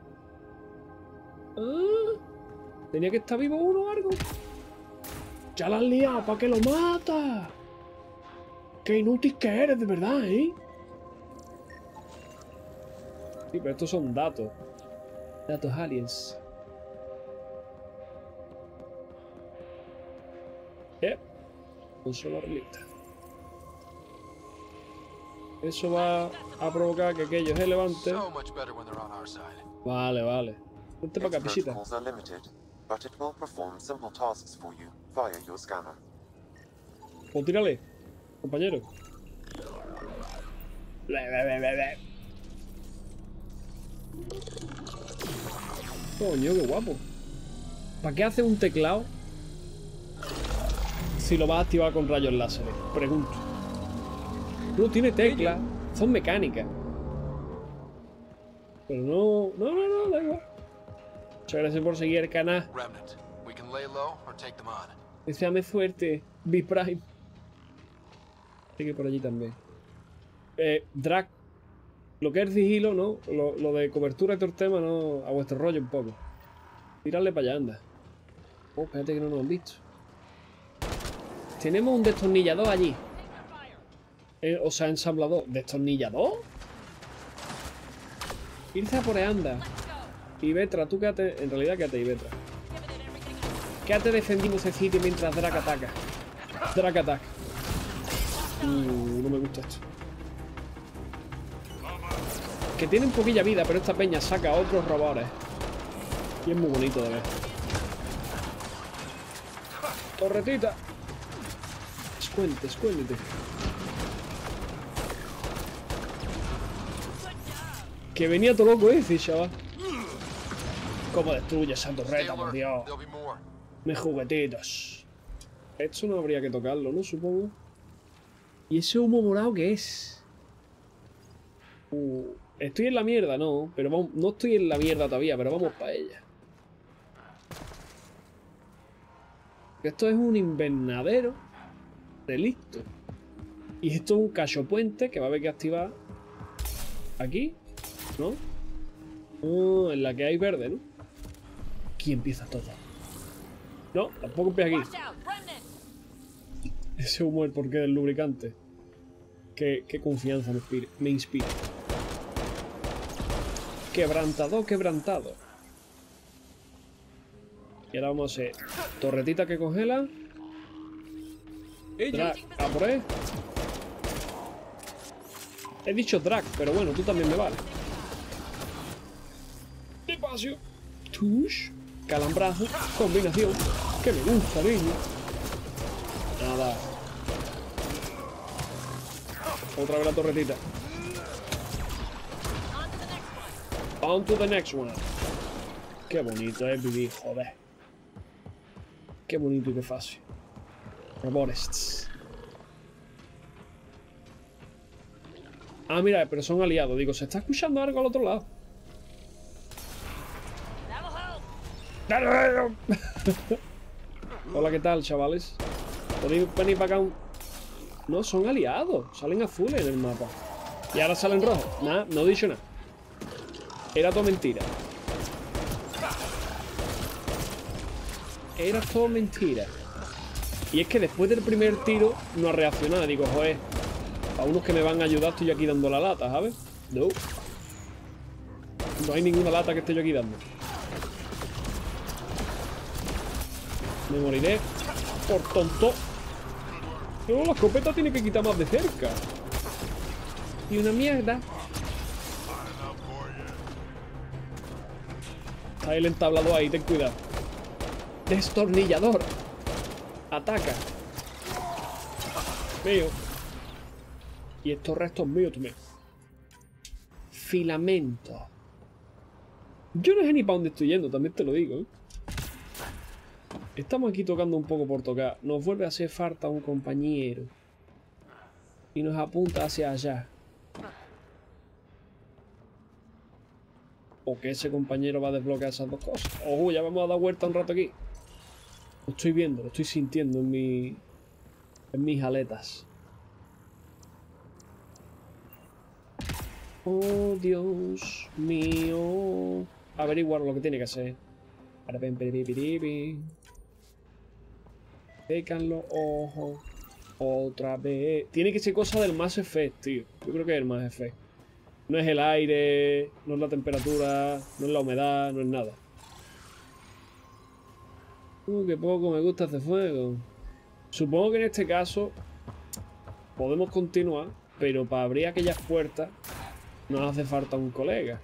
Ah. Tenía que estar vivo uno o algo. Ya la has liado, ¿para qué lo mata? Qué inútil que eres, de verdad, ¿eh? Sí, pero estos son datos. Datos aliens. Eh. Consola relista. Eso va a provocar que aquello se levante. So much better when they're on our side. Vale, vale. Vente para acá, Its pisita. protocols are limited, but it will perform simple tasks for you via your scanner. Pues tírale, compañero. Ble, ble, ble, ble, ble. Coño, qué guapo. ¿Para qué hace un teclado si lo vas a activar con rayos láseres? Pregunto. No tiene teclas, son mecánicas. Pero no... No, no, no, da igual. Muchas gracias por seguir el canal. Remnant. We can lay low or take them on. Deseame suerte, B-Prime. Sigue por allí también. Eh, Drac. Lo que es sigilo, ¿no? Lo, lo de cobertura y todo el tema, ¿no? A vuestro rollo un poco. Tírale para allá, anda. Oh, espérate que no nos han visto. Tenemos un destornillador allí. Eh, o sea, ensamblador. ¿Destornillador? Irse a por ahí, anda. Y Vetra, tú quédate. En realidad, quédate, y Vetra. Quédate defendiendo ese sitio mientras Drac ataca. Drac ataca. Uh, no me gusta esto. Que tienen poquilla vida, pero esta peña saca a otros robores. Y es muy bonito de ver. Torretita. Escuente, escuéntete. Que venía todo loco ese, chaval. ¿Cómo destruye esa torreta, por Dios? There'll be more. Mis juguetitos. Esto no habría que tocarlo, ¿no? Supongo. ¿Y ese humo morado qué es? Uh, estoy en la mierda, no. Pero vamos, no estoy en la mierda todavía, pero vamos para ella. Esto es un invernadero de listo. Y esto es un cachopuente que va a haber que activar aquí, ¿no? Oh, en la que hay verde, ¿no? Aquí empieza todo. No, tampoco empieza aquí. Ese humo es porque del lubricante. Qué, qué confianza me inspira, me inspira. Quebrantado, quebrantado. Y ahora vamos a hacer torretita que congela. Drag, a por él. He dicho drag, pero bueno, tú también me vale. Despacio. Tush. Calambrazo. Combinación. Que me gusta, niño. Nada. Otra vez la torretita. On to the next one. Qué bonito es vivir, joder. Qué bonito y qué fácil. Roborests. Ah, mira, pero son aliados. Digo, ¿se está escuchando algo al otro lado? Hola, ¿qué tal, chavales? ¿Podéis venir para acá un... No, son aliados. Salen azules en el mapa. Y ahora salen rojos. Nada, no he dicho nada. Era todo mentira. Era todo mentira. Y es que después del primer tiro no ha reaccionado. Digo, joder, a unos que me van a ayudar estoy yo aquí dando la lata, ¿sabes? No. No hay ninguna lata que esté yo aquí dando. Me moriré por tonto. Pero la escopeta tiene que quitar más de cerca. Y una mierda. Está el entablado ahí, ten cuidado. Destornillador. Ataca. Mío. Y estos restos míos también. Filamento. Yo no sé ni para dónde estoy yendo, también te lo digo, ¿eh? Estamos aquí tocando un poco por tocar. Nos vuelve a hacer falta un compañero. Y nos apunta hacia allá. O que ese compañero va a desbloquear esas dos cosas. Ojo, ya vamos a dar vuelta un rato aquí. Lo estoy viendo, lo estoy sintiendo en mi... en mis aletas. Oh, Dios mío. Averiguar lo que tiene que hacer. Pecan los ojos. Otra vez. Tiene que ser cosa del Mass Effect, tío. Yo creo que es el Mass Effect. No es el aire, no es la temperatura, no es la humedad, no es nada. Uh, qué poco me gusta este fuego. Supongo que en este caso podemos continuar, pero para abrir aquellas puertas nos hace falta un colega.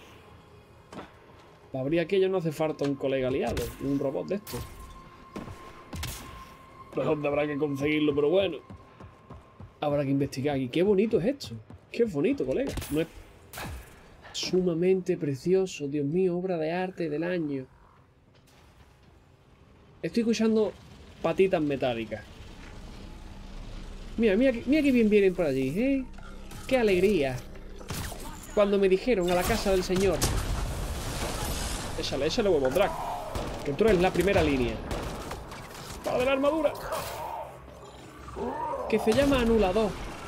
Para abrir aquello no hace falta un colega aliado, un robot de estos. No sé dónde habrá que conseguirlo, pero bueno. Habrá que investigar aquí. Qué bonito es esto. Qué bonito, colega. No es sumamente precioso. Dios mío, obra de arte del año. Estoy escuchando patitas metálicas. Mira, mira, mira qué bien vienen por allí, ¿eh? ¡Qué alegría! Cuando me dijeron a la casa del señor. Échale, échale huevo, Drac. Que tú eres la primera línea. ¡Para de la armadura! Que se llama anulador.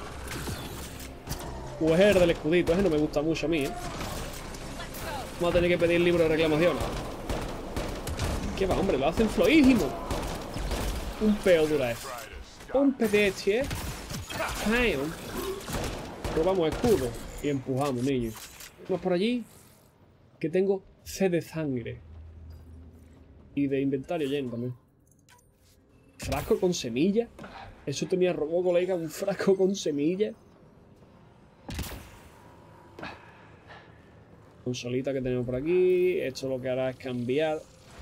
O es el del escudito, ese no me gusta mucho a mí, ¿eh? Vamos a tener que pedir libro de reclamación. ¿Qué va, hombre? Lo hacen floísimo. Un peo dura eso. Un pedete, ¿eh? Pam. Robamos escudo y empujamos, niños. Vamos por allí. Que tengo sed de sangre. Y de inventario lleno también. Frasco con semilla. Eso tenía robó, colega, un frasco con semilla. Consolita que tenemos por aquí. Esto lo que hará es cambiar.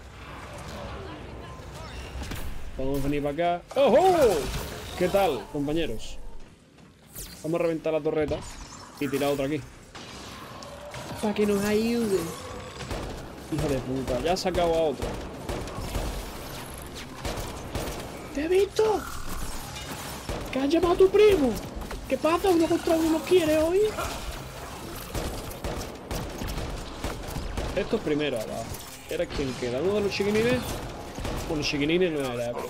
Podemos venir para acá. ¡Ojo! ¿Qué tal, compañeros? Vamos a reventar la torreta y tirar otra aquí. Para que nos ayude. Hijo de puta, ya ha sacado a otro. ¡Te he visto! ¡Que has llamado a tu primo! ¿Qué pasa? ¿Uno contra uno quiere hoy? Estos primeros abajo. ¿Era quién queda? ¿Uno de los chiquinines? Bueno, chiquinines no era, pero...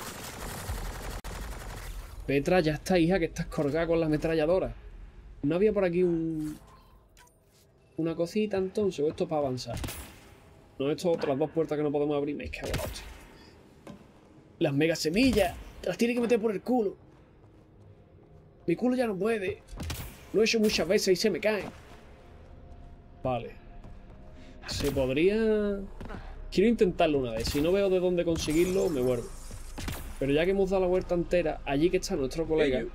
Petra, ya está, hija, que estás colgada con la ametralladora. ¿No había por aquí un... una cosita entonces? ¿O esto es para avanzar? No, esto es otras dos puertas que no podemos abrir. Me cago en la hostia. Las mega semillas. Te las tiene que meter por el culo. Mi culo ya no puede. Lo he hecho muchas veces y se me cae. Vale. Se podría... Quiero intentarlo una vez. Si no veo de dónde conseguirlo, me vuelvo. Pero ya que hemos dado la vuelta entera, allí que está nuestro colega.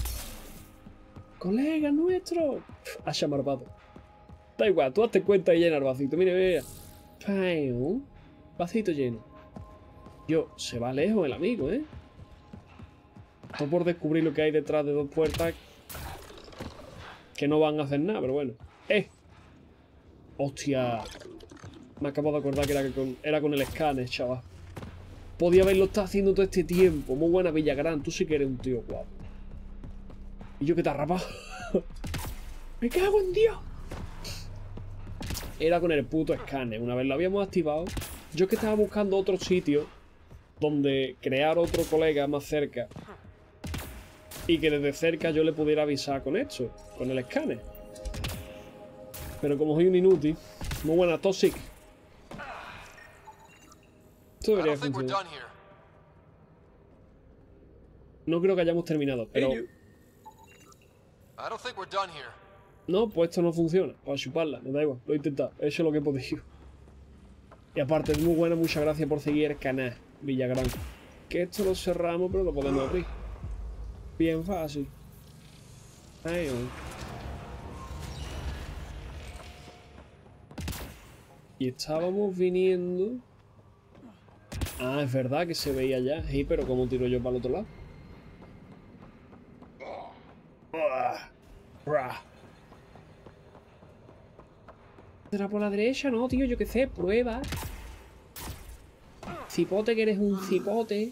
¡Colega nuestro! Ha chamarvado. Da igual, tú hazte cuenta y llena el vasito. Mire, vea. Pam. Vasito lleno. Yo, se va lejos el amigo, ¿eh? Esto por descubrir lo que hay detrás de dos puertas que no van a hacer nada, pero bueno. ¡Eh! ¡Hostia! Me acabo de acordar que era con, era con el escáner, chaval. Podía haberlo estado haciendo todo este tiempo. Muy buena, Villagrán. Tú sí que eres un tío guapo. Y yo que te arrapa. ¡Me cago en Dios! Era con el puto escáner. Una vez lo habíamos activado. Yo es que estaba buscando otro sitio donde crear otro colega más cerca. Y que desde cerca yo le pudiera avisar con esto. Con el escáner. Pero como soy un inútil. Muy buena, Toxic. Esto debería funcionar. No creo que hayamos terminado, pero... No, pues esto no funciona. Para chuparla, me da igual. Lo he intentado. He hecho lo que he podido. Y aparte, es muy buena. Muchas gracias por seguir el canal, Villagrán. Que esto lo cerramos, pero lo podemos abrir. Bien fácil. Ahí, y estábamos viniendo... Ah, es verdad que se veía ya. Sí, pero ¿cómo tiro yo para el otro lado? ¿Será por la derecha? No, tío, yo qué sé. Prueba. Cipote, que eres un cipote.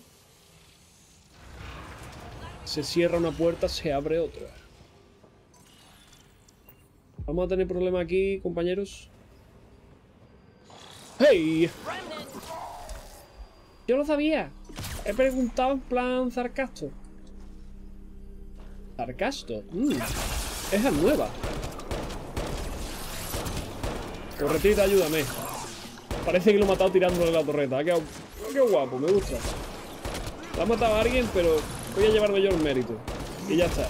Se cierra una puerta, se abre otra. Vamos a tener problema aquí, compañeros. ¡Hey! Yo lo sabía. He preguntado en plan sarcasto. Sarcasto. Mm. Esa es nueva. Torretita, ayúdame. Parece que lo he matado tirándole la torreta. Ha quedado, ha quedado guapo, me gusta. La ha matado a alguien, pero voy a llevarme yo el mérito. Y ya está.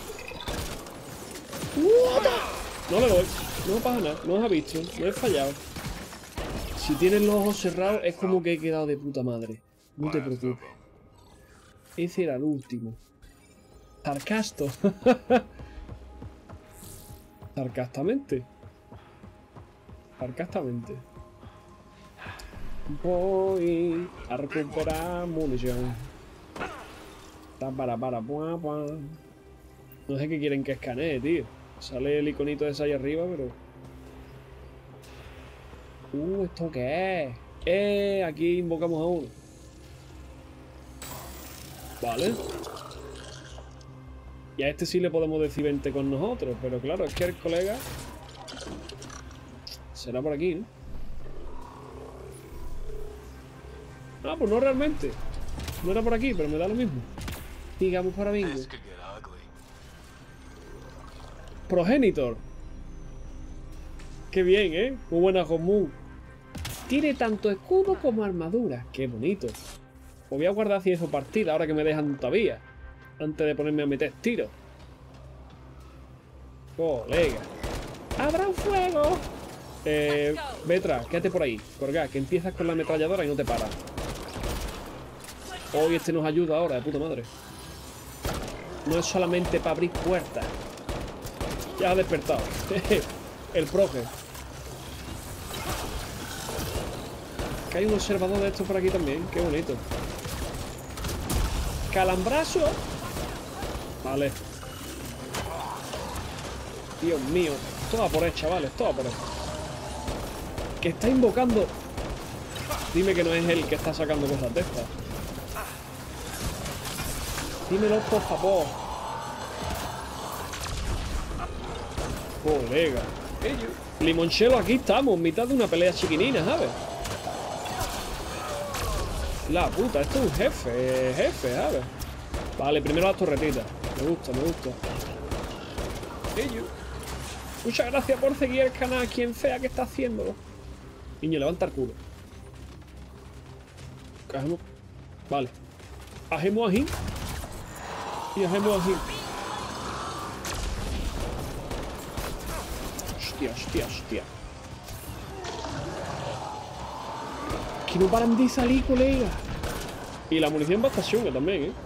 No le doy. No pasa nada. No os ha visto. No he fallado. Si tienes los ojos cerrados, es como que he quedado de puta madre. No te preocupes. Ese era el último. Sarcasto. Sarcastamente. Sarcastamente. Voy a recuperar munición. Para, para, pua, pua. No sé qué quieren que escanee, tío. Sale el iconito ese ahí arriba, pero... Uh, ¿esto qué es? Eh, aquí invocamos a uno. Vale. Y a este sí le podemos decir vente con nosotros, pero claro, es que el colega... Será por aquí, ¿no? Ah, pues no realmente. No era por aquí, pero me da lo mismo. Digamos para bingo. Progenitor. Qué bien, ¿eh? Muy buena Hotmoon. Tiene tanto escudo como armadura. Qué bonito. Pues voy a guardar así eso partida ahora que me dejan todavía. Antes de ponerme a meter tiros. Colega. ¡Habrá un fuego! Eh, Vetra, quédate por ahí. Corga, que empiezas con la ametralladora y no te paras. Hoy este nos ayuda ahora, de puta madre. No es solamente para abrir puertas. Ya ha despertado. El profe. Que hay un observador de estos por aquí también. Qué bonito. Calambrazo. Vale. Dios mío. Toda por él, chavales. Toda por él. Que está invocando. Dime que no es él que está sacando cosas de estas. Dímelo, por favor. Colega. Limonchelo, aquí estamos. Mitad de una pelea chiquinina, ¿sabes? La puta, esto es un jefe. Jefe, ¿sabes? Vale, primero las torretitas. Me gusta, me gusta. Ello. Muchas gracias por seguir el canal, quien sea que está haciéndolo. Niño, levanta el culo. Hacemos... Vale. Hacemos ají. Y hacemos ají. Hostia, hostia, hostia. Que no paran de salir, colega. Y la munición va a estar chunga también, ¿eh?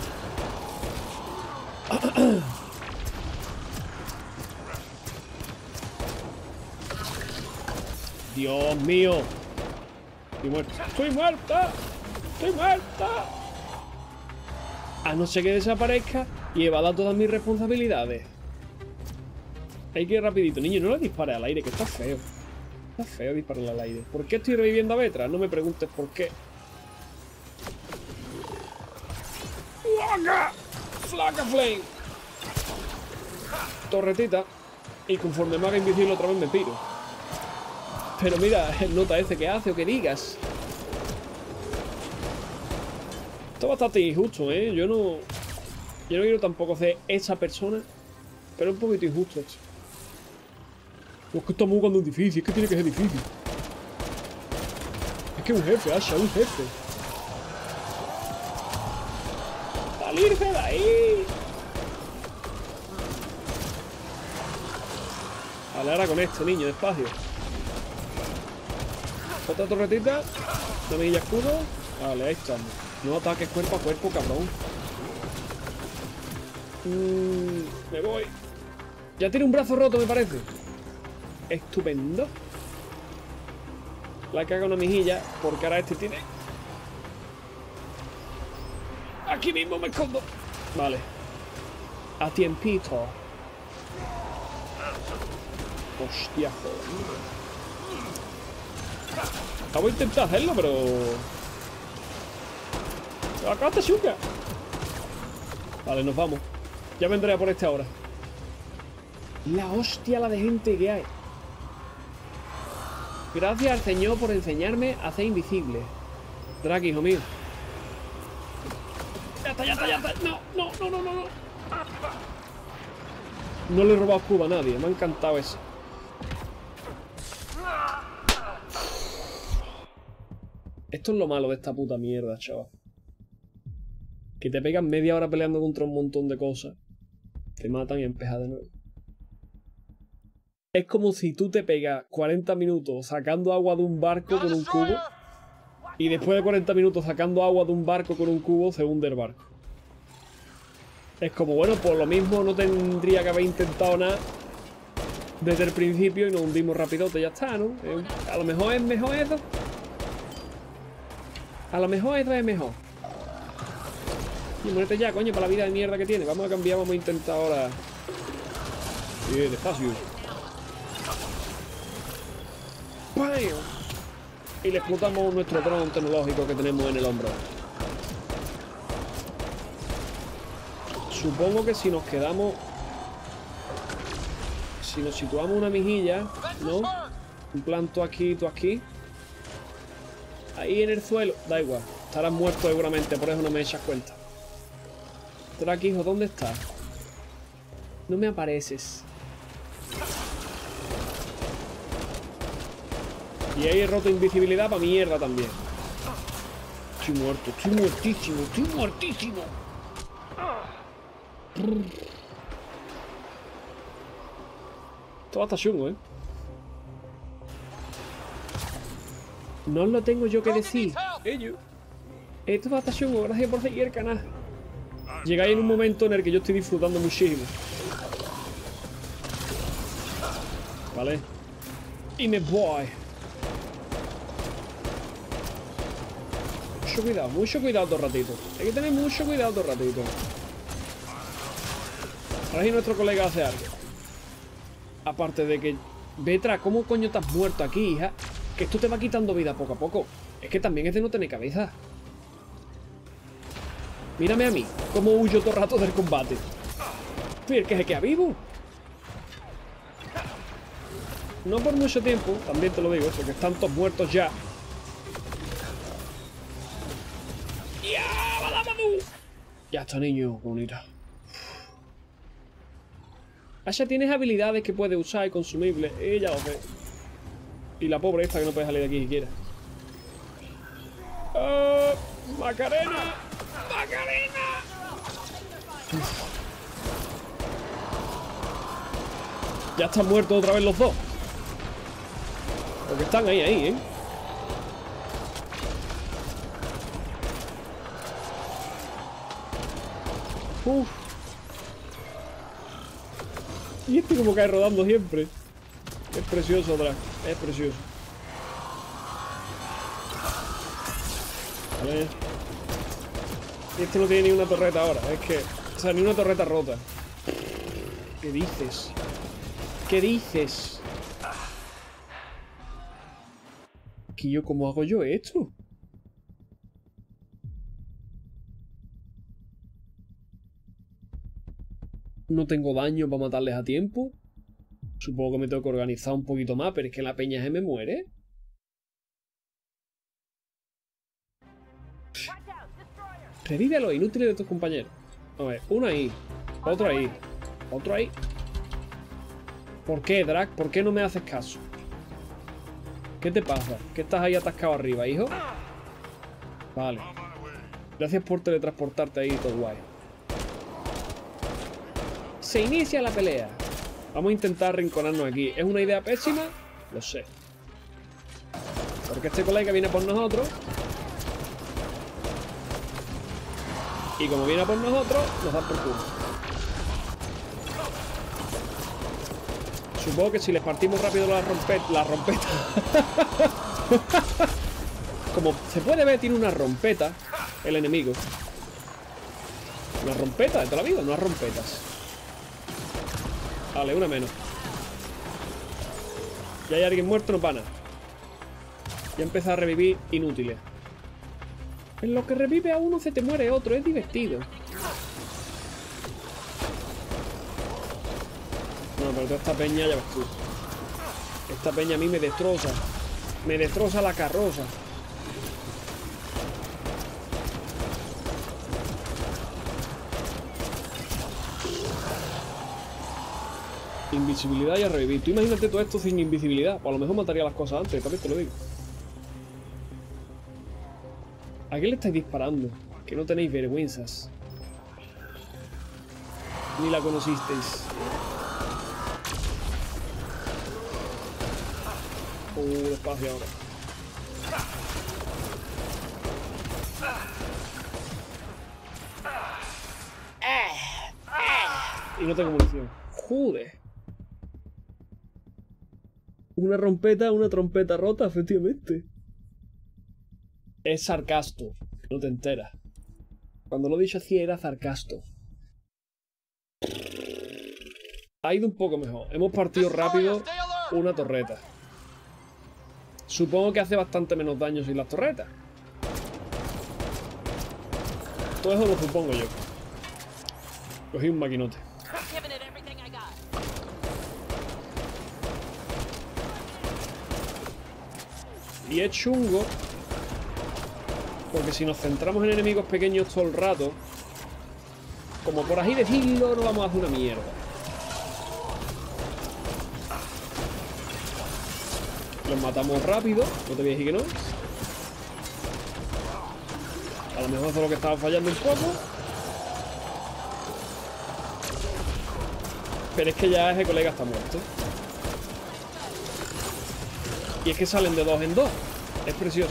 Dios mío. Estoy muerta. Estoy muerta. Estoy muerta. A no ser que desaparezca y evada todas mis responsabilidades. Hay que ir rapidito. Niño, no le dispares al aire, que está feo. Está feo dispararle al aire. ¿Por qué estoy reviviendo a Vetra? No me preguntes por qué. ¡Flaca! ¡Flaca Flame! Torretita. Y conforme me haga invisible otra vez me piro. Pero mira, el nota ese que hace o que digas. Esto es bastante injusto, ¿eh? Yo no... Yo no quiero tampoco ser esa persona. Pero es un poquito injusto esto. No, es que estamos jugando difícil. Es que tiene que ser difícil. Es que es un jefe, Asha, un jefe. ¡Salirse de ahí! Vale, ahora con este, niño, despacio. Otra torretita. Una mejilla escudo. Vale, ahí estamos. No ataques cuerpo a cuerpo, cabrón. Mm, me voy. Ya tiene un brazo roto, me parece. Estupendo. La caga una mejilla, porque ahora este tiene... Aquí mismo me escondo. Vale. A tiempito. Hostia, joder. Voy a intentar hacerlo, pero... ¡La casta chuca! Vale, nos vamos. Ya vendré a por este ahora. La hostia la de gente que hay. Gracias al Señor por enseñarme a ser invisible. Drac, hijo mío. Ya está, ya está, ya está. No, no, no, no, no, no. No le he robado cuba a nadie. Me ha encantado eso. Esto es lo malo de esta puta mierda, chaval. Que te pegan media hora peleando contra un montón de cosas. Te matan y empiezas de nuevo. Es como si tú te pegas cuarenta minutos sacando agua de un barco con un cubo. Y después de cuarenta minutos sacando agua de un barco con un cubo, se hunde el barco. Es como, bueno, por lo mismo no tendría que haber intentado nada desde el principio y nos hundimos rapidote, ya está, ¿no? A lo mejor es mejor eso. A lo mejor eso es mejor. Y muérete ya, coño, para la vida de mierda que tiene. Vamos a cambiar, vamos a intentar ahora. Bien, despacio. ¡Pam! Y le explotamos nuestro dron tecnológico que tenemos en el hombro. Supongo que si nos quedamos... Si nos situamos una mejilla, ¿no? Un plan tú aquí, tú aquí. Ahí en el suelo, da igual. Estarás muerto seguramente, por eso no me echas cuenta. Drac, hijo, ¿dónde estás? No me apareces. Y ahí he roto invisibilidad para mierda también. Estoy muerto, estoy muertísimo, estoy muertísimo. Esto va a estar chungo, ¿eh? No os lo tengo yo que decir. Ello. Esto va a estar chungo, gracias por seguir el canal. Llegáis en un momento en el que yo estoy disfrutando muchísimo. Vale. Y me voy. Mucho cuidado, mucho cuidado todo el ratito. Hay que tener mucho cuidado todo el ratito. Ahora si nuestro colega hace algo. Aparte de que... Vetra, ¿cómo coño te has muerto aquí, hija? Que esto te va quitando vida poco a poco. Es que también es de no tener cabeza. Mírame a mí, cómo huyo todo el rato del combate. Fui el que se queda vivo. No por mucho tiempo, también te lo digo, porque están todos muertos ya. Ya está, niño, bonita. Asha, tienes habilidades que puedes usar y consumibles. Ella lo ve. Y la pobre esta que no puede salir de aquí siquiera. ¡Uh! ¡Macarena! ¡Macarena! Uf. Ya están muertos otra vez los dos. Porque están ahí, ahí, ¿eh? Uf. Y este como cae rodando siempre. Es precioso, Drac. Es precioso. Vale. Y este no tiene ni una torreta ahora. Es que... O sea, ni una torreta rota. ¿Qué dices? ¿Qué dices? ¿Que yo cómo hago yo esto? No tengo daño para matarles a tiempo. Supongo que me tengo que organizar un poquito más, pero es que la peña se me muere. Revive a los inútiles de tus compañeros. A ver, uno ahí, otro ahí, otro ahí. ¿Por qué, Drac? ¿Por qué no me haces caso? ¿Qué te pasa? ¿Qué estás ahí atascado arriba, hijo? Vale. Gracias por teletransportarte ahí, todo guay. Se inicia la pelea. Vamos a intentar arrinconarnos aquí. ¿Es una idea pésima? Lo sé. Porque este colega viene por nosotros. Y como viene a por nosotros, nos dan por culo. Supongo que si les partimos rápido la rompeta... La rompeta... Como se puede ver, tiene una rompeta el enemigo. Una rompeta de toda la vida, unas rompetas. Vale, una menos. Ya hay alguien muerto, no para nada. Ya empieza a revivir inútiles. En lo que revive a uno se te muere otro, es divertido. No, pero toda esta peña ya ves tú. Esta peña a mí me destroza. Me destroza la carroza. Invisibilidad y a revivir. Tú imagínate todo esto sin invisibilidad. O a lo mejor mataría las cosas antes, también te lo digo. ¿A qué le estáis disparando? Que no tenéis vergüenzas. Ni la conocisteis. Uh, despacio ahora. Y no tengo munición. Joder. Una rompeta, una trompeta rota, efectivamente. Es sarcasto. No te enteras. Cuando lo he dicho así era sarcasto. Ha ido un poco mejor. Hemos partido rápido una torreta. Supongo que hace bastante menos daño sin las torretas. Todo eso lo supongo yo. Cogí un maquinote. Y es chungo, porque si nos centramos en enemigos pequeños todo el rato, como por así decirlo, no vamos a hacer una mierda. Los matamos rápido, no te voy a decir que no. A lo mejor eso es lo que estaba fallando un poco. Pero es que ya ese colega está muerto. Y es que salen de dos en dos. Es precioso.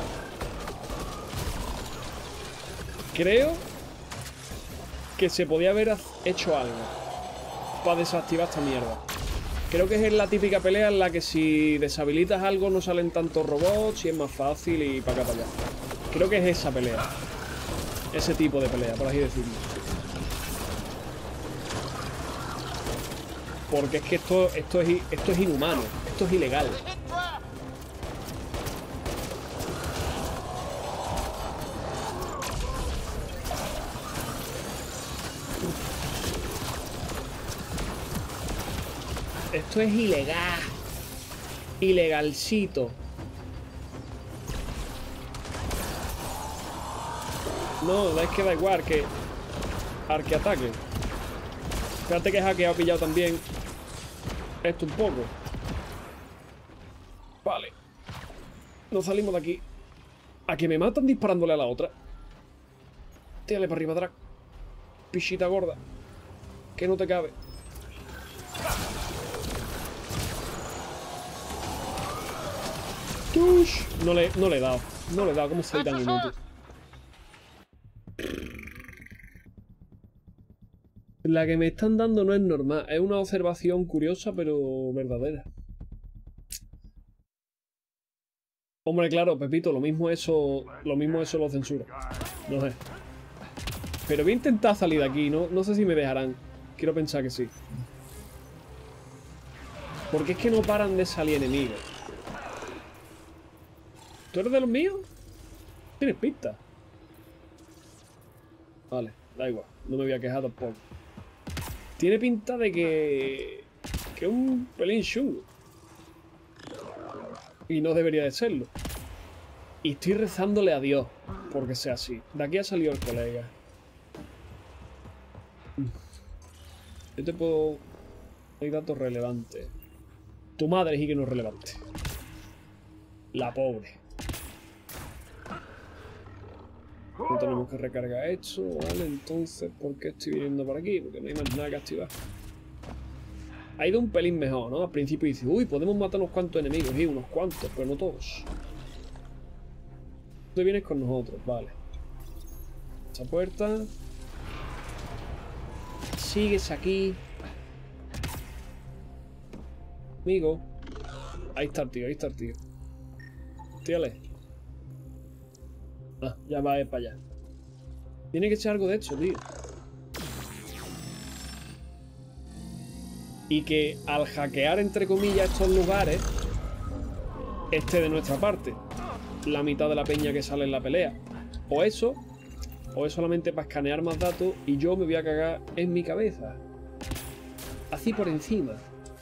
Creo que se podía haber hecho algo para desactivar esta mierda. Creo que es la típica pelea en la que si deshabilitas algo no salen tantos robots y es más fácil y para acá para allá. Creo que es esa pelea. Ese tipo de pelea, por así decirlo. Porque es que esto, esto, es, esto es inhumano. Esto es ilegal. Esto es ilegal. Ilegalcito. No, es que da igual que... Arqueataque. Fíjate que Hackeado ha pillado también esto un poco. Vale. Nos salimos de aquí. A que me matan disparándole a la otra. Tírale para arriba atrás. Pichita gorda. Que no te cabe. Tush. No le, no le he dado. No le he dado. ¿Cómo soy tan inútil? La que me están dando no es normal. Es una observación curiosa, pero verdadera. Hombre, claro, Pepito, lo mismo eso. Lo mismo eso lo censura. No sé. Pero voy a intentar salir de aquí, ¿no? No sé si me dejarán. Quiero pensar que sí. Porque es que no paran de salir enemigos. ¿Tú eres de los míos? Tienes pista. Vale, da igual. No me voy a quejar tampoco. Tiene pinta de que... que es un pelín chungo. Y no debería de serlo. Y estoy rezándole a Dios porque sea así. De aquí ha salido el colega. Yo te puedo... Hay datos relevantes. Tu madre sí que no es relevante. La pobre. No tenemos que recargar esto, ¿vale? Entonces, ¿por qué estoy viniendo por aquí? Porque no hay más nada que activar. Ha ido un pelín mejor, ¿no? Al principio dice, uy, podemos matar unos cuantos enemigos. Sí, unos cuantos, pero no todos. Tú vienes con nosotros, vale. Esa puerta. Sigues aquí. Amigo. Ahí está el tío, ahí está el tío. Tíale. Ah, ya va a ir para allá. Tiene que ser algo de hecho, tío. Y que al hackear, entre comillas, estos lugares, esté de nuestra parte la mitad de la peña que sale en la pelea. O eso, o es solamente para escanear más datos y yo me voy a cagar en mi cabeza. Así por encima.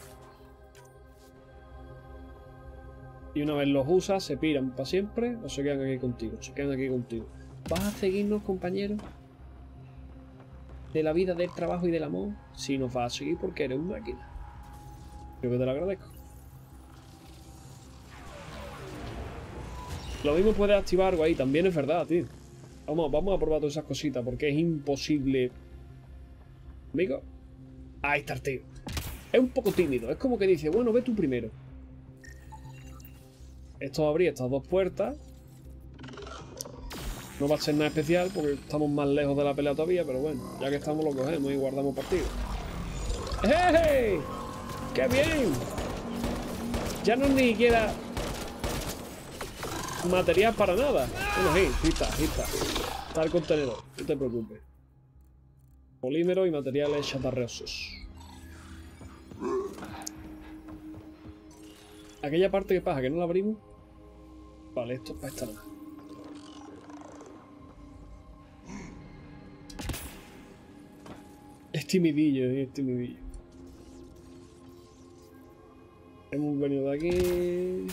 Y una vez los usas, se piran para siempre o se quedan aquí contigo. Se quedan aquí contigo. ¿Vas a seguirnos, compañero? De la vida, del trabajo y del amor. Sí, nos vas a seguir porque eres una máquina. Yo que te lo agradezco. Lo mismo puedes activar algo ahí. También es verdad, tío. Vamos, vamos a probar todas esas cositas porque es imposible. Amigo. Ahí está el tío. Es un poco tímido. Es como que dice, bueno, ve tú primero. Esto va a abrir estas dos puertas. No va a ser nada especial porque estamos más lejos de la pelea todavía, pero bueno, ya que estamos lo cogemos y guardamos partido. ¡Hey! ¡Qué bien! Ya no es ni siquiera material para nada. Bueno, sí, sí está, sí está. Está el contenedor, no te preocupes. Polímero y materiales chatarrosos. Aquella parte que pasa, que no la abrimos. Vale, esto es para esta nada. Es timidillo, es timidillo. Hemos venido de aquí.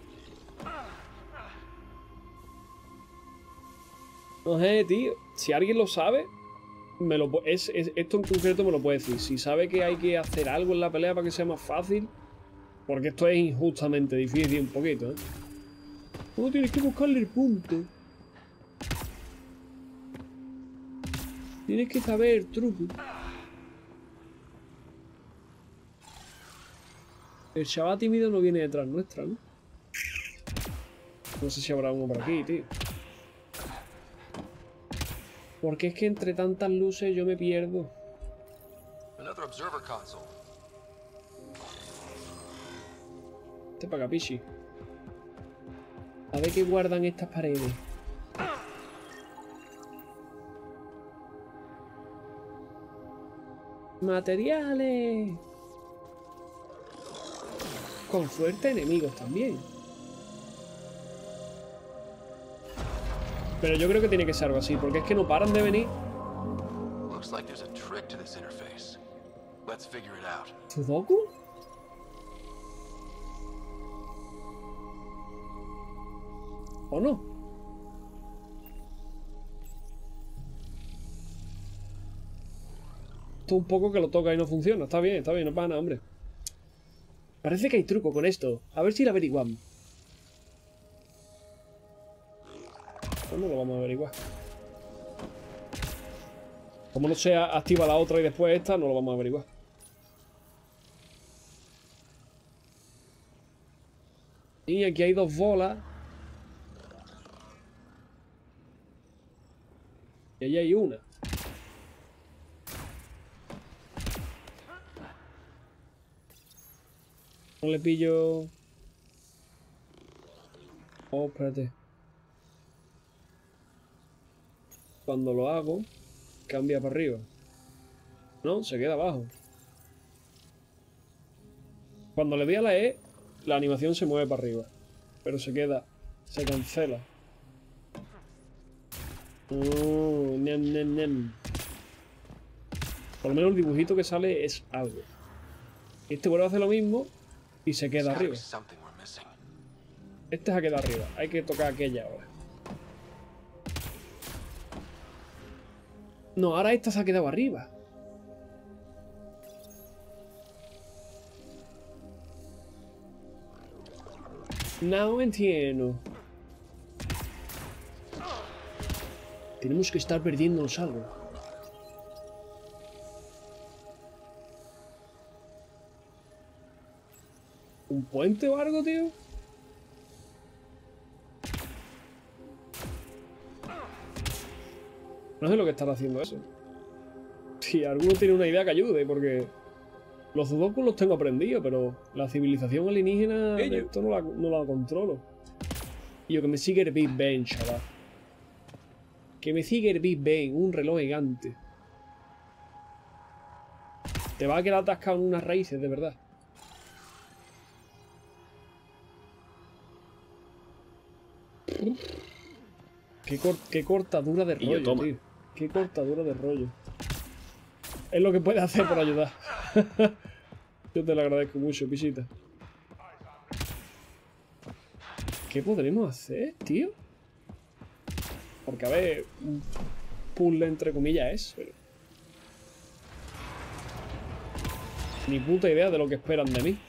No sé, tío. Si alguien lo sabe, me lo es, es, esto en concreto me lo puede decir. Si sabe que hay que hacer algo en la pelea para que sea más fácil. Porque esto es injustamente difícil un poquito, ¿eh? No, tienes que buscarle el punto. Tienes que saber el truco. El chaval tímido no viene detrás nuestra, ¿no? No sé si habrá uno por aquí, tío. Porque es que entre tantas luces yo me pierdo. Another observer console. Este para acá, pichi. A ver qué guardan estas paredes. Materiales. Con suerte enemigos también. Pero yo creo que tiene que ser algo así, porque es que no paran de venir. Looks like there's a trick to this interface. Let's figure it out. ¿Sudoku? ¿O no? Esto un poco que lo toca y no funciona. Está bien, está bien, no pasa nada, hombre. Parece que hay truco con esto. A ver si lo averiguamos. ¿Cómo lo vamos a averiguar? Como no sea activa la otra y después esta, no lo vamos a averiguar. Y aquí hay dos bolas. Y allí hay una. No le pillo... Oh, espérate. Cuando lo hago, cambia para arriba. No, se queda abajo. Cuando le doy a la E, la animación se mueve para arriba. Pero se queda... Se cancela. Oh, nem, nem, nem. Por lo menos el dibujito que sale es algo. Este vuelve a hacer lo mismo y se queda arriba. Este se ha quedado arriba. Hay que tocar aquella ahora. No, ahora esta se ha quedado arriba. No entiendo. Tenemos que estar perdiéndonos algo. ¿Un puente o algo, tío? No sé lo que estará haciendo eso. Si alguno tiene una idea que ayude, porque los sudokus los tengo aprendidos, pero la civilización alienígena de esto no la, no la controlo. Y yo que me sigue el Big Ben, chaval. Que me sigue el Big Ben, un reloj gigante. Te va a quedar atascado en unas raíces, de verdad. Qué, cor qué cortadura de rollo, yo, tío. Qué cortadura de rollo. Es lo que puedes hacer por ayudar. Yo te lo agradezco mucho, pisita. ¿Qué podremos hacer, tío? Porque, a ver, un puzzle entre comillas es, pero... Ni puta idea de lo que esperan de mí.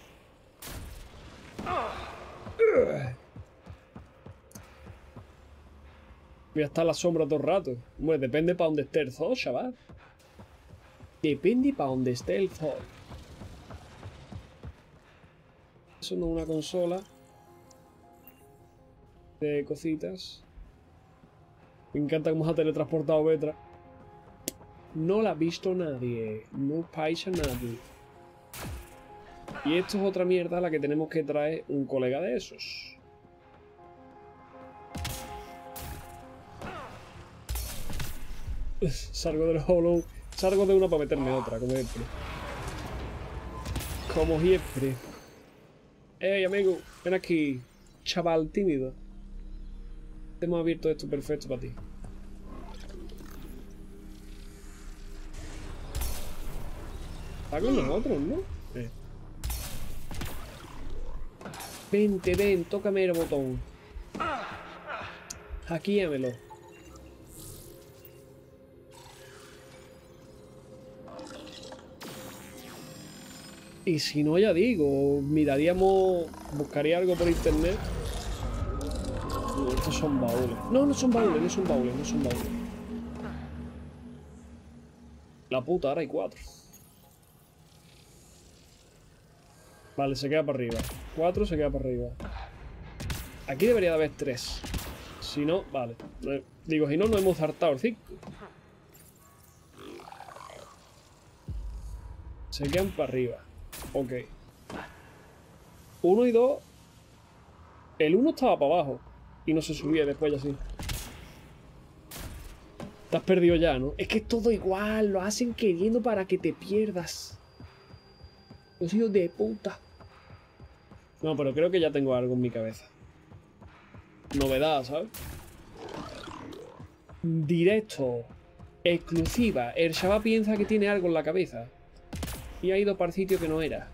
Voy a estar a la sombra todo el rato. Bueno, depende para donde esté el zoo, chaval. Depende para donde esté el zoo. Eso no es una consola de cositas. Me encanta cómo se ha teletransportado Vetra. No la ha visto nadie. No paisa nadie. Y esto es otra mierda a la que tenemos que traer un colega de esos. Salgo del hollow. Salgo de una para meterme otra, como siempre. Como siempre. Ey, amigo, ven aquí. Chaval tímido. Te hemos abierto esto perfecto para ti. Está con nosotros, ¿no? Eh. Vente, ven, tócame el botón. Hackeamelo. Y si no, ya digo, miraríamos, buscaría algo por internet. No, estos son baúles. No, no son baúles, no son baúles, no son baúles. La puta, ahora hay cuatro. Vale, se queda para arriba. Cuatro se queda para arriba. Aquí debería de haber tres. Si no, vale. Digo, si no, no hemos hartado el cinco. Se quedan para arriba. Ok. Uno y dos. El uno estaba para abajo. Y no se subía después ya así. Te has perdido ya, ¿no? Es que es todo igual. Lo hacen queriendo para que te pierdas. Los hijos de puta. No, pero creo que ya tengo algo en mi cabeza. Novedad, ¿sabes? Directo. Exclusiva. El chaval piensa que tiene algo en la cabeza. Y ha ido para el sitio que no era.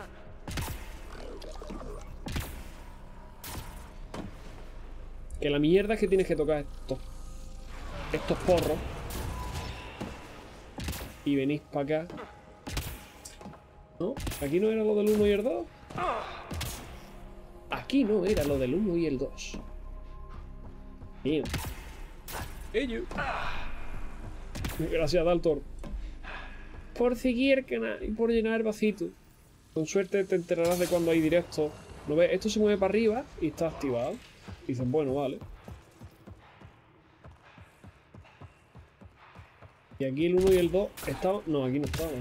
Que la mierda es que tienes que tocar estos, estos porros. Y venís para acá. ¿No? ¿Aquí no era lo del uno y el dos? Aquí no era lo del uno y el dos. Bien. Ello. Gracias, Daltor. Por seguir el canal y por llenar el vasito. Con suerte te enterarás de cuando hay directo. ¿No ves? Esto se mueve para arriba y está activado. Y dicen, bueno, vale. Y aquí el uno y el dos estaban... No, aquí no estaban.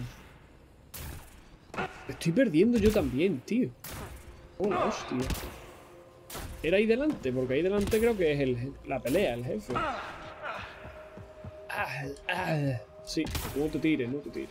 Estoy perdiendo yo también, tío. Oh, la hostia. Era ahí delante, porque ahí delante creo que es el, la pelea, el jefe. Ah, ah. Sí, no te tires, no te tires.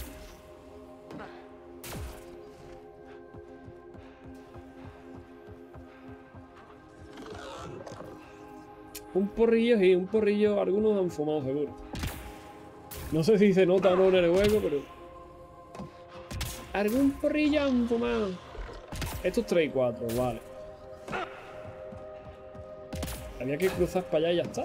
Un porrillo, sí, un porrillo. Algunos han fumado seguro. No sé si se nota o no en el juego, pero... Algún porrillo han fumado. Estos tres y cuatro, vale. Había que cruzar para allá y ya está.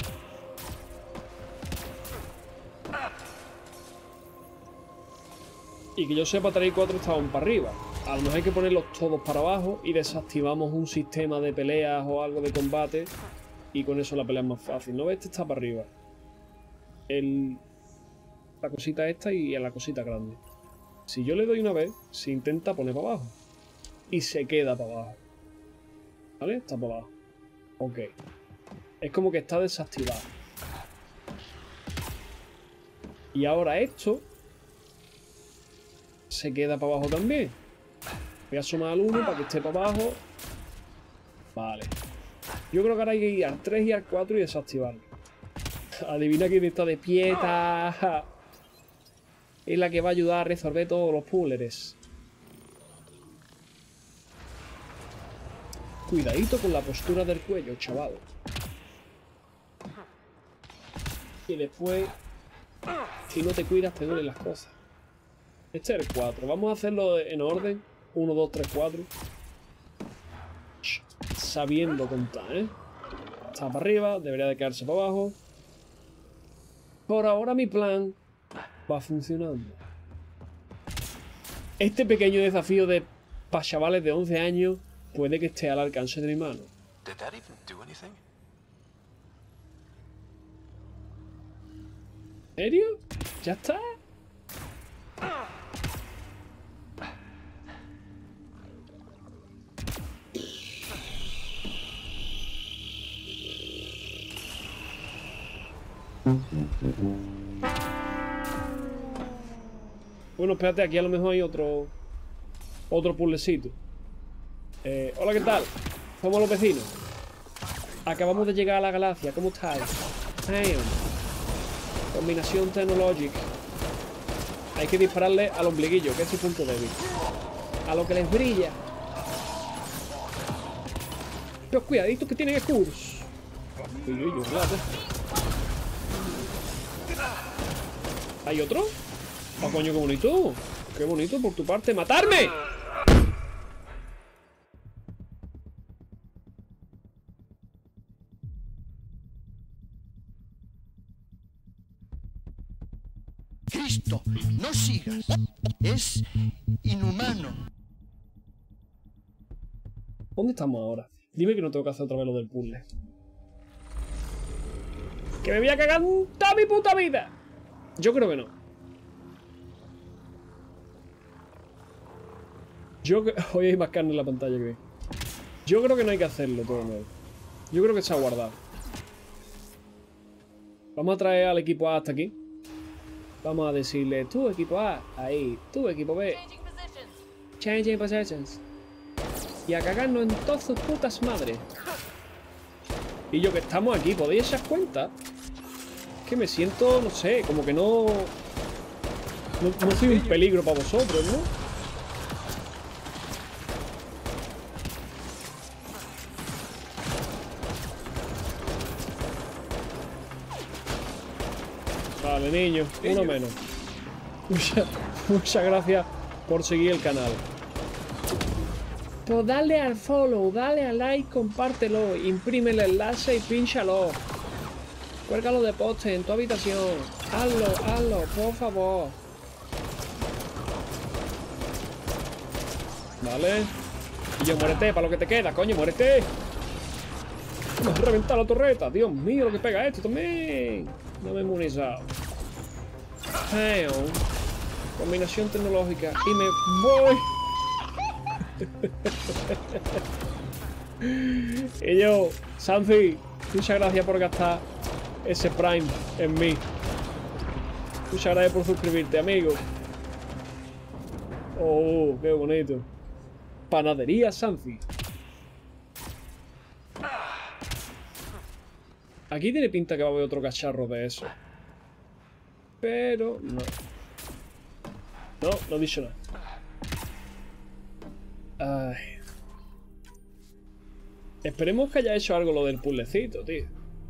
Y que yo sepa, tres y cuatro estaban para arriba. A lo mejor hay que ponerlos todos para abajo y desactivamos un sistema de peleas o algo de combate. Y con eso la pelea es más fácil. ¿No ves? Este está para arriba. El... La cosita esta y la cosita grande. Si yo le doy una vez, se intenta poner para abajo. Y se queda para abajo. ¿Vale? Está para abajo. Ok. Es como que está desactivado. Y ahora esto se queda para abajo también. Voy a sumar al uno para que esté para abajo. Vale. Yo creo que ahora hay que ir al tres y al cuatro y desactivarlo. Adivina quién está de pieta. Es la que va a ayudar a resolver todos los puzzles. Cuidadito con la postura del cuello, chaval. Y después, si no te cuidas, te duelen las cosas. Este es el cuatro. Vamos a hacerlo en orden. uno, dos, tres, cuatro. Sabiendo contar, ¿eh? Está para arriba, debería de quedarse para abajo. Por ahora mi plan va funcionando. Este pequeño desafío de para chavales de once años puede que esté al alcance de mi mano. Did that even do anything? ¿En serio? ¿Ya está? Bueno, espérate, aquí a lo mejor hay otro Otro puzzlecito. eh, Hola, ¿qué tal? Somos los vecinos. Acabamos de llegar a la galaxia. ¿Cómo estáis? Damn. Combinación tecnológica. Hay que dispararle al ombliguillo, que es su punto débil. A lo que les brilla. Pero cuidadito que tienen escudos. Ombliguillo, claro. ¿Hay otro? ¡Ah, coño, qué bonito! ¡Qué bonito por tu parte! ¡Matarme! Cristo, no sigas. Es inhumano. ¿Dónde estamos ahora? Dime que no tengo que hacer otra vez lo del puzzle. ¡Que me voy a cagar toda mi puta vida! Yo creo que no. Yo que... Hoy hay más carne en la pantalla que... Yo creo que no hay que hacerlo todo nuevo. Yo creo que está guardado. Vamos a traer al equipo A hasta aquí. Vamos a decirle, tú equipo A, ahí, tú equipo B. Changing positions. Y a cagarnos en todas sus putas madres. Y yo que estamos aquí, ¿podéis dar cuenta? Que me siento, no sé, como que no... No, no soy un peligro para vosotros, ¿no? Vale, niño, uno menos. Muchas, muchas gracias por seguir el canal. Pues dale al follow, dale al like, compártelo, imprime el enlace y pínchalo. Cuélgalo de poste en tu habitación. Hazlo, hazlo, por favor. Vale. Y yo, muérete, para lo que te queda, coño, muérete. Me has reventado la torreta. Dios mío, lo que pega esto también. No me he inmunizado. Damn. Combinación tecnológica. Y me voy. Y yo, Sanfi, muchas gracias por gastar ese Prime en mí. Muchas gracias por suscribirte, amigo. Oh, qué bonito. Panadería Sanfi. Aquí tiene pinta que va a haber otro cacharro de eso. Pero no. No, no he dicho nada. Ay. Esperemos que haya hecho algo lo del puzzlecito, tío.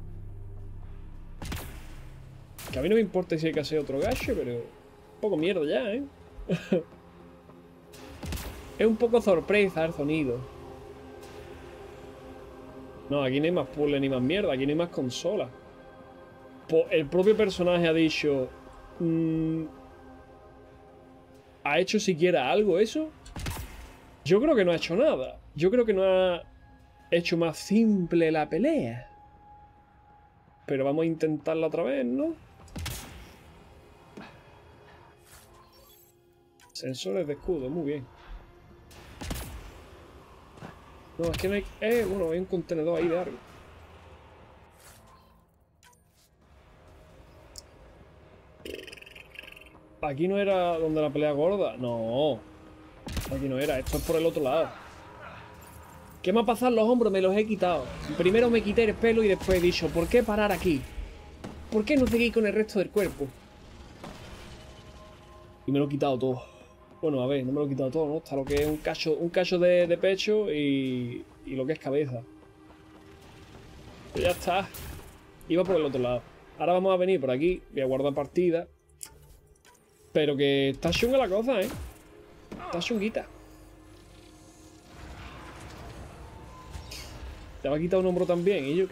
Que a mí no me importa si hay que hacer otro gacho, pero... Un poco mierda ya, ¿eh? Es un poco sorpresa el sonido. No, aquí no hay más puzzle ni más mierda, aquí no hay más consola. Pues el propio personaje ha dicho... Mmm, ¿ha hecho siquiera algo eso? Yo creo que no ha hecho nada. Yo creo que no ha hecho más simple la pelea. Pero vamos a intentarla otra vez, ¿no? Sensores de escudo, muy bien. No, es que no hay... Eh, bueno, hay un contenedor ahí de algo. Aquí no era donde la pelea gorda. No. Aquí no era. Esto es por el otro lado. ¿Qué me ha pasado en los hombros? Me los he quitado. Primero me quité el pelo y después he dicho, ¿por qué parar aquí? ¿Por qué no seguir con el resto del cuerpo? Y me lo he quitado todo. Bueno, a ver, no me lo he quitado todo, ¿no? Está lo que es un cacho, un cacho de, de pecho y, y lo que es cabeza. Pues ya está. Iba por el otro lado. Ahora vamos a venir por aquí. Voy a guardar partida. Pero que está chunga la cosa, ¿eh? Está chunguita. Te va a quitar un hombro también. Y yo